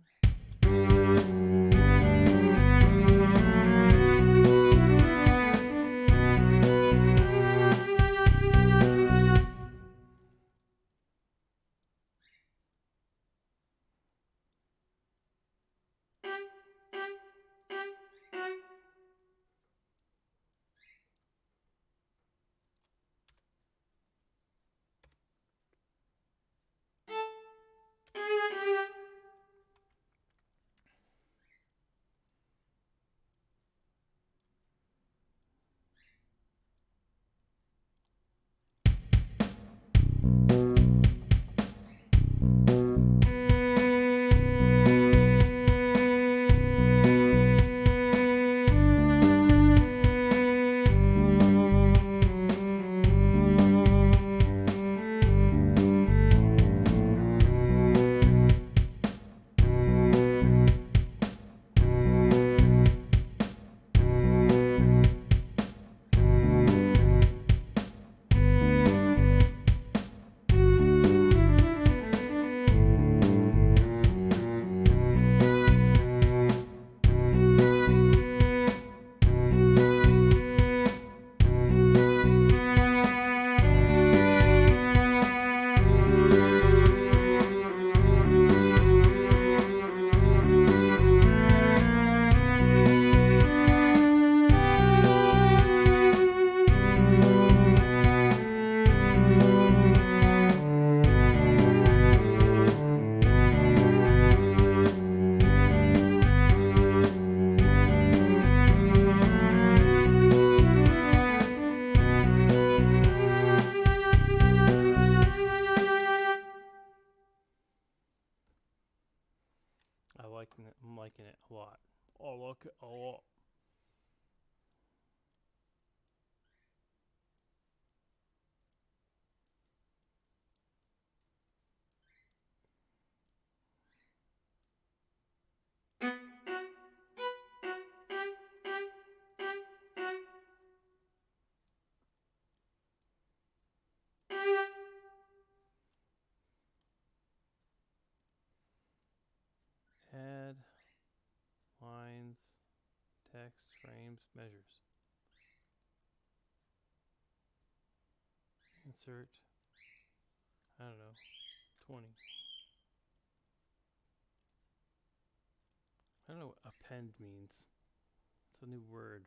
I'm liking it a lot. I like it a lot. Add lines, text, frames, measures. Insert, I don't know, 20. I don't know what append means. It's a new word.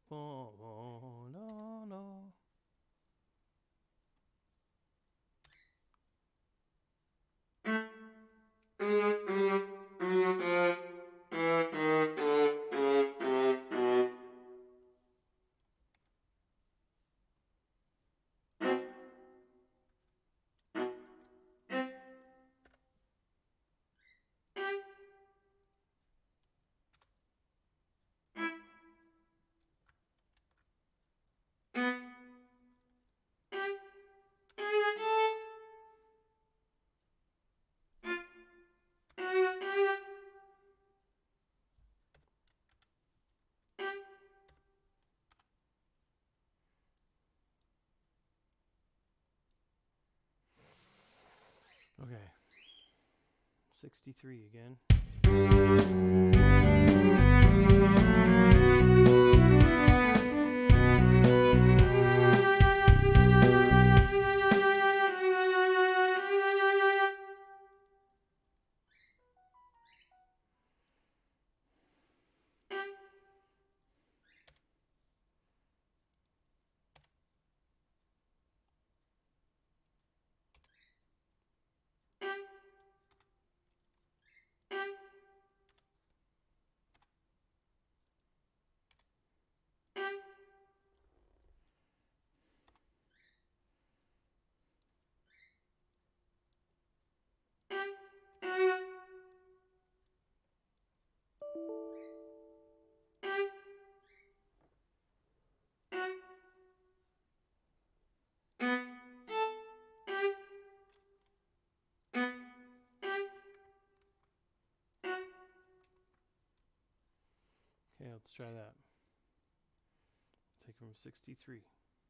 Oh, oh, no, no. Okay. 63 again. Okay, let's try that. Take it from 63.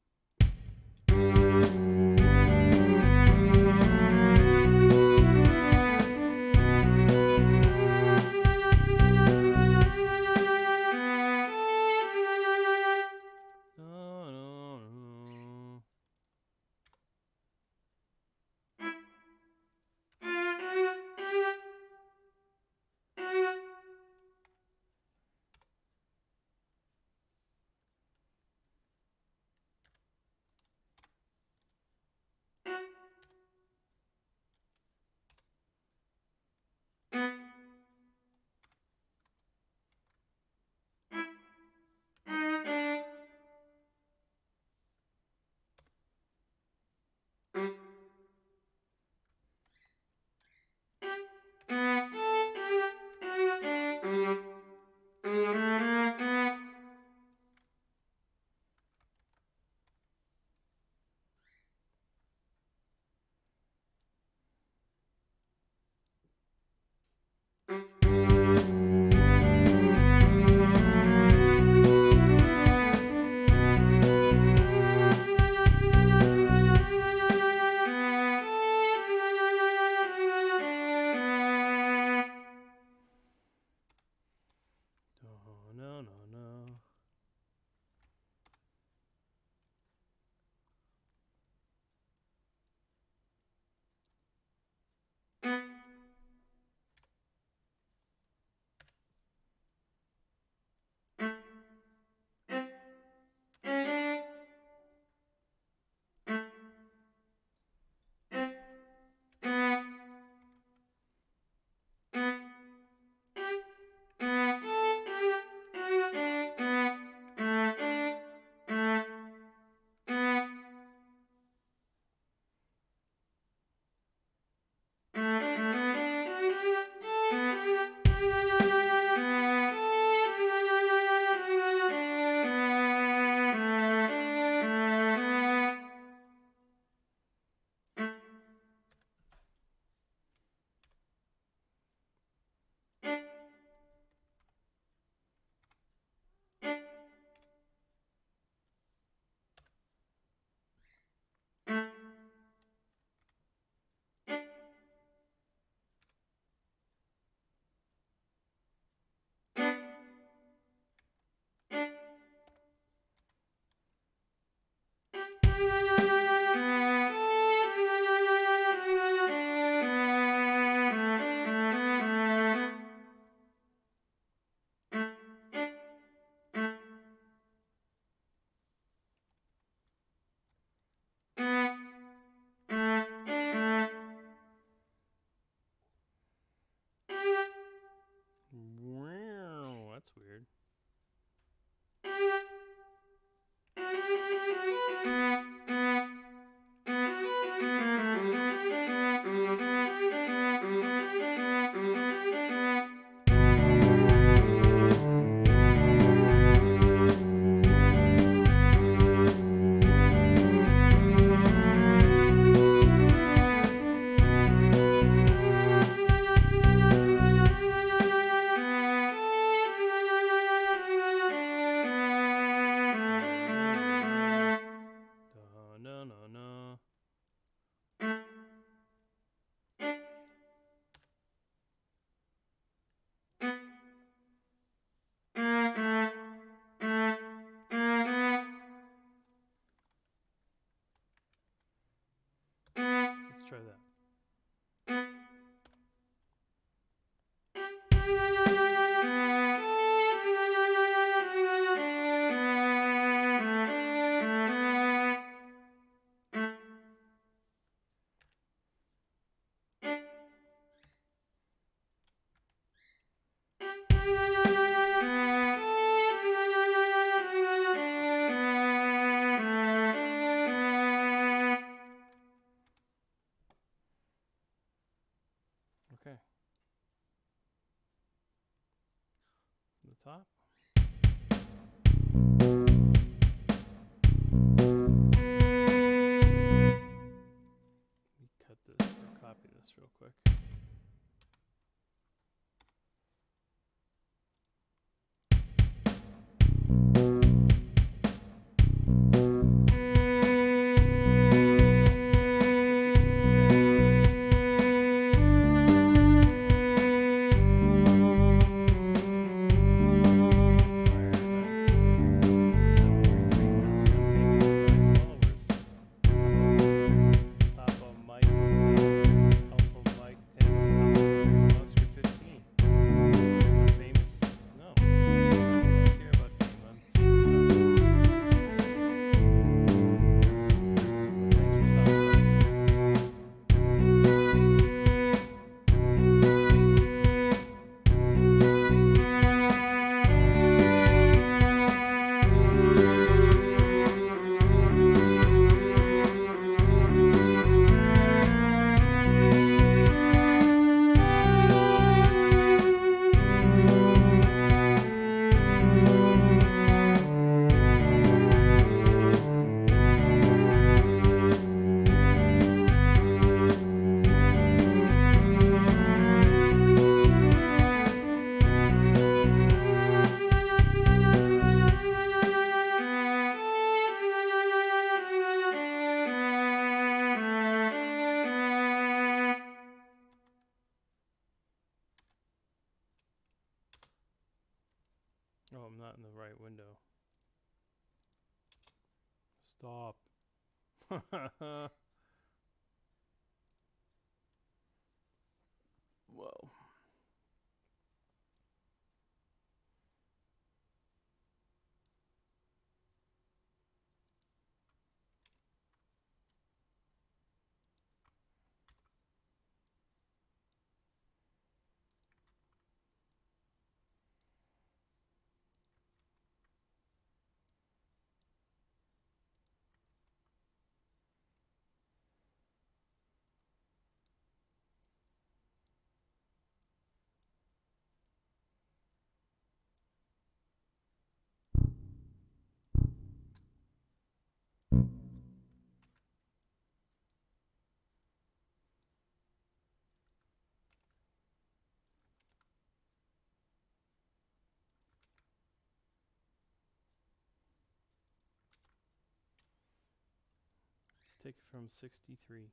No, no, no. top. Let me cut this or copy this real quick. Oh, I'm not in the right window. Stop. Whoa. Let's take it from 63.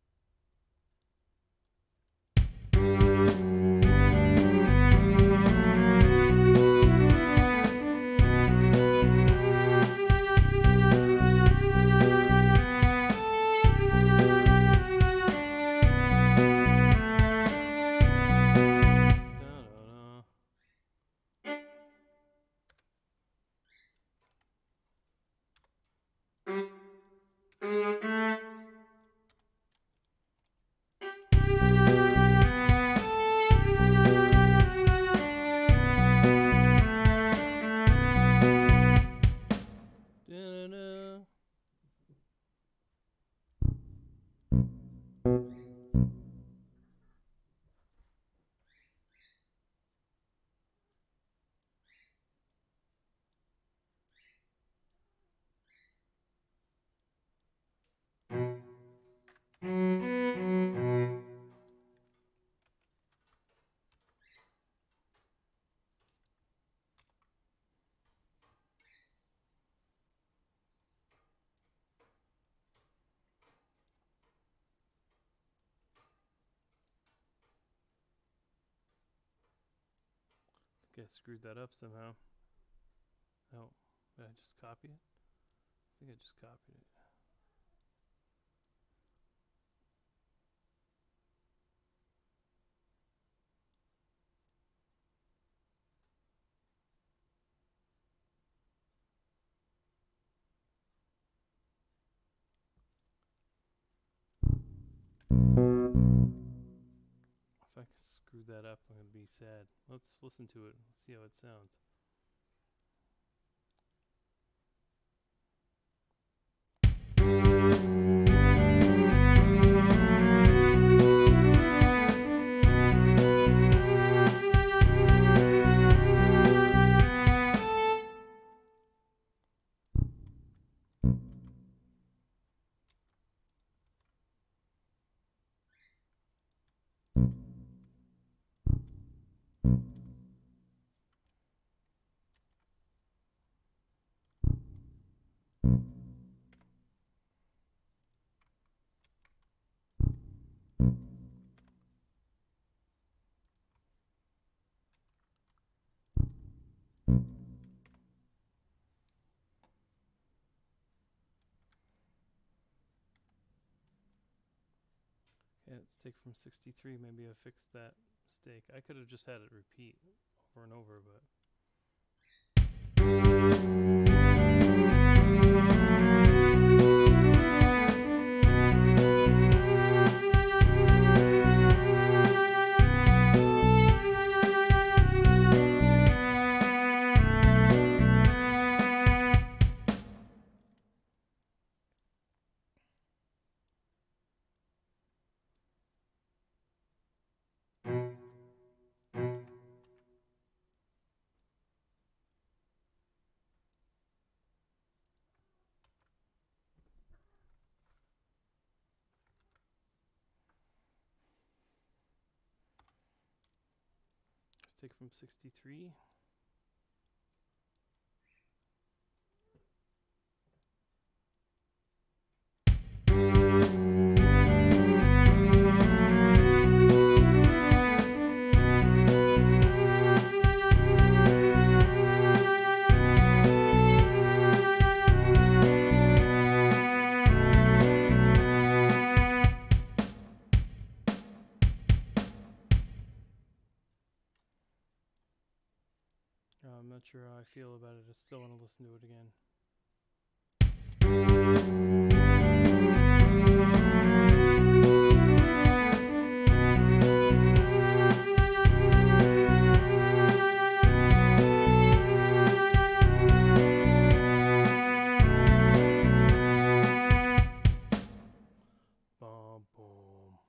I screwed that up somehow. Oh, did I just copy it? I think I just copied it. If I screw that up, I'm going to be sad. Let's listen to it. Let's see how it sounds. Yeah, let's take from 63. Maybe I fixed that mistake. I could have just had it repeat over and over, but let's take from 63. I'm not sure how I feel about it. I still want to listen to it again. Boom, boom.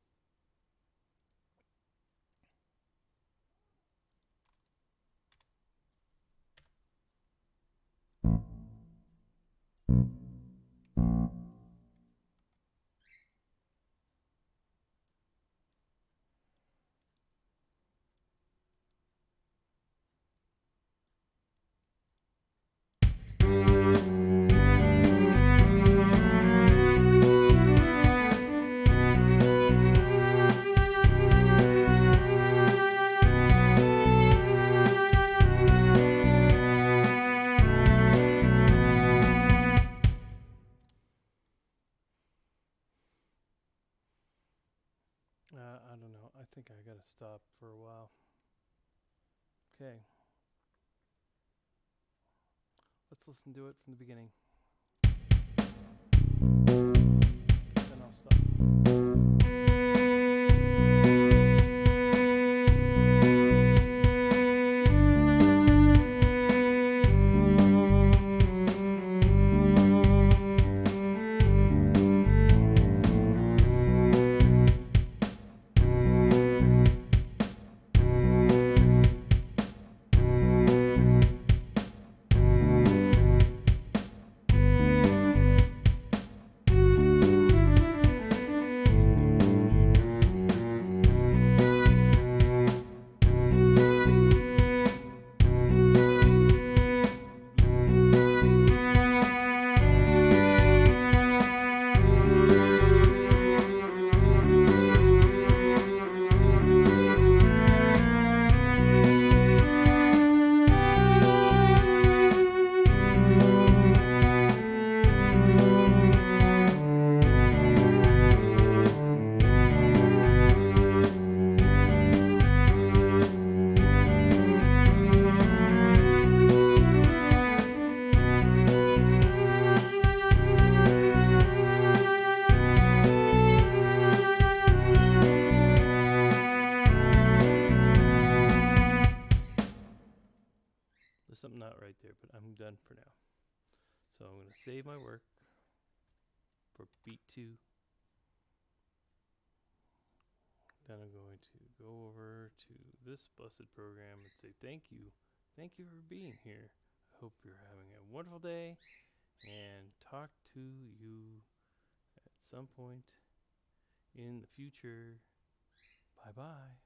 I don't know. I think I gotta stop for a while. Okay. Let's listen to it from the beginning. Then I'll stop. There's something not right there, but I'm done for now. So I'm going to save my work for Beat2. Then I'm going to go over to this blessed program and say thank you. Thank you for being here. I hope you're having a wonderful day and talk to you at some point in the future. Bye-bye.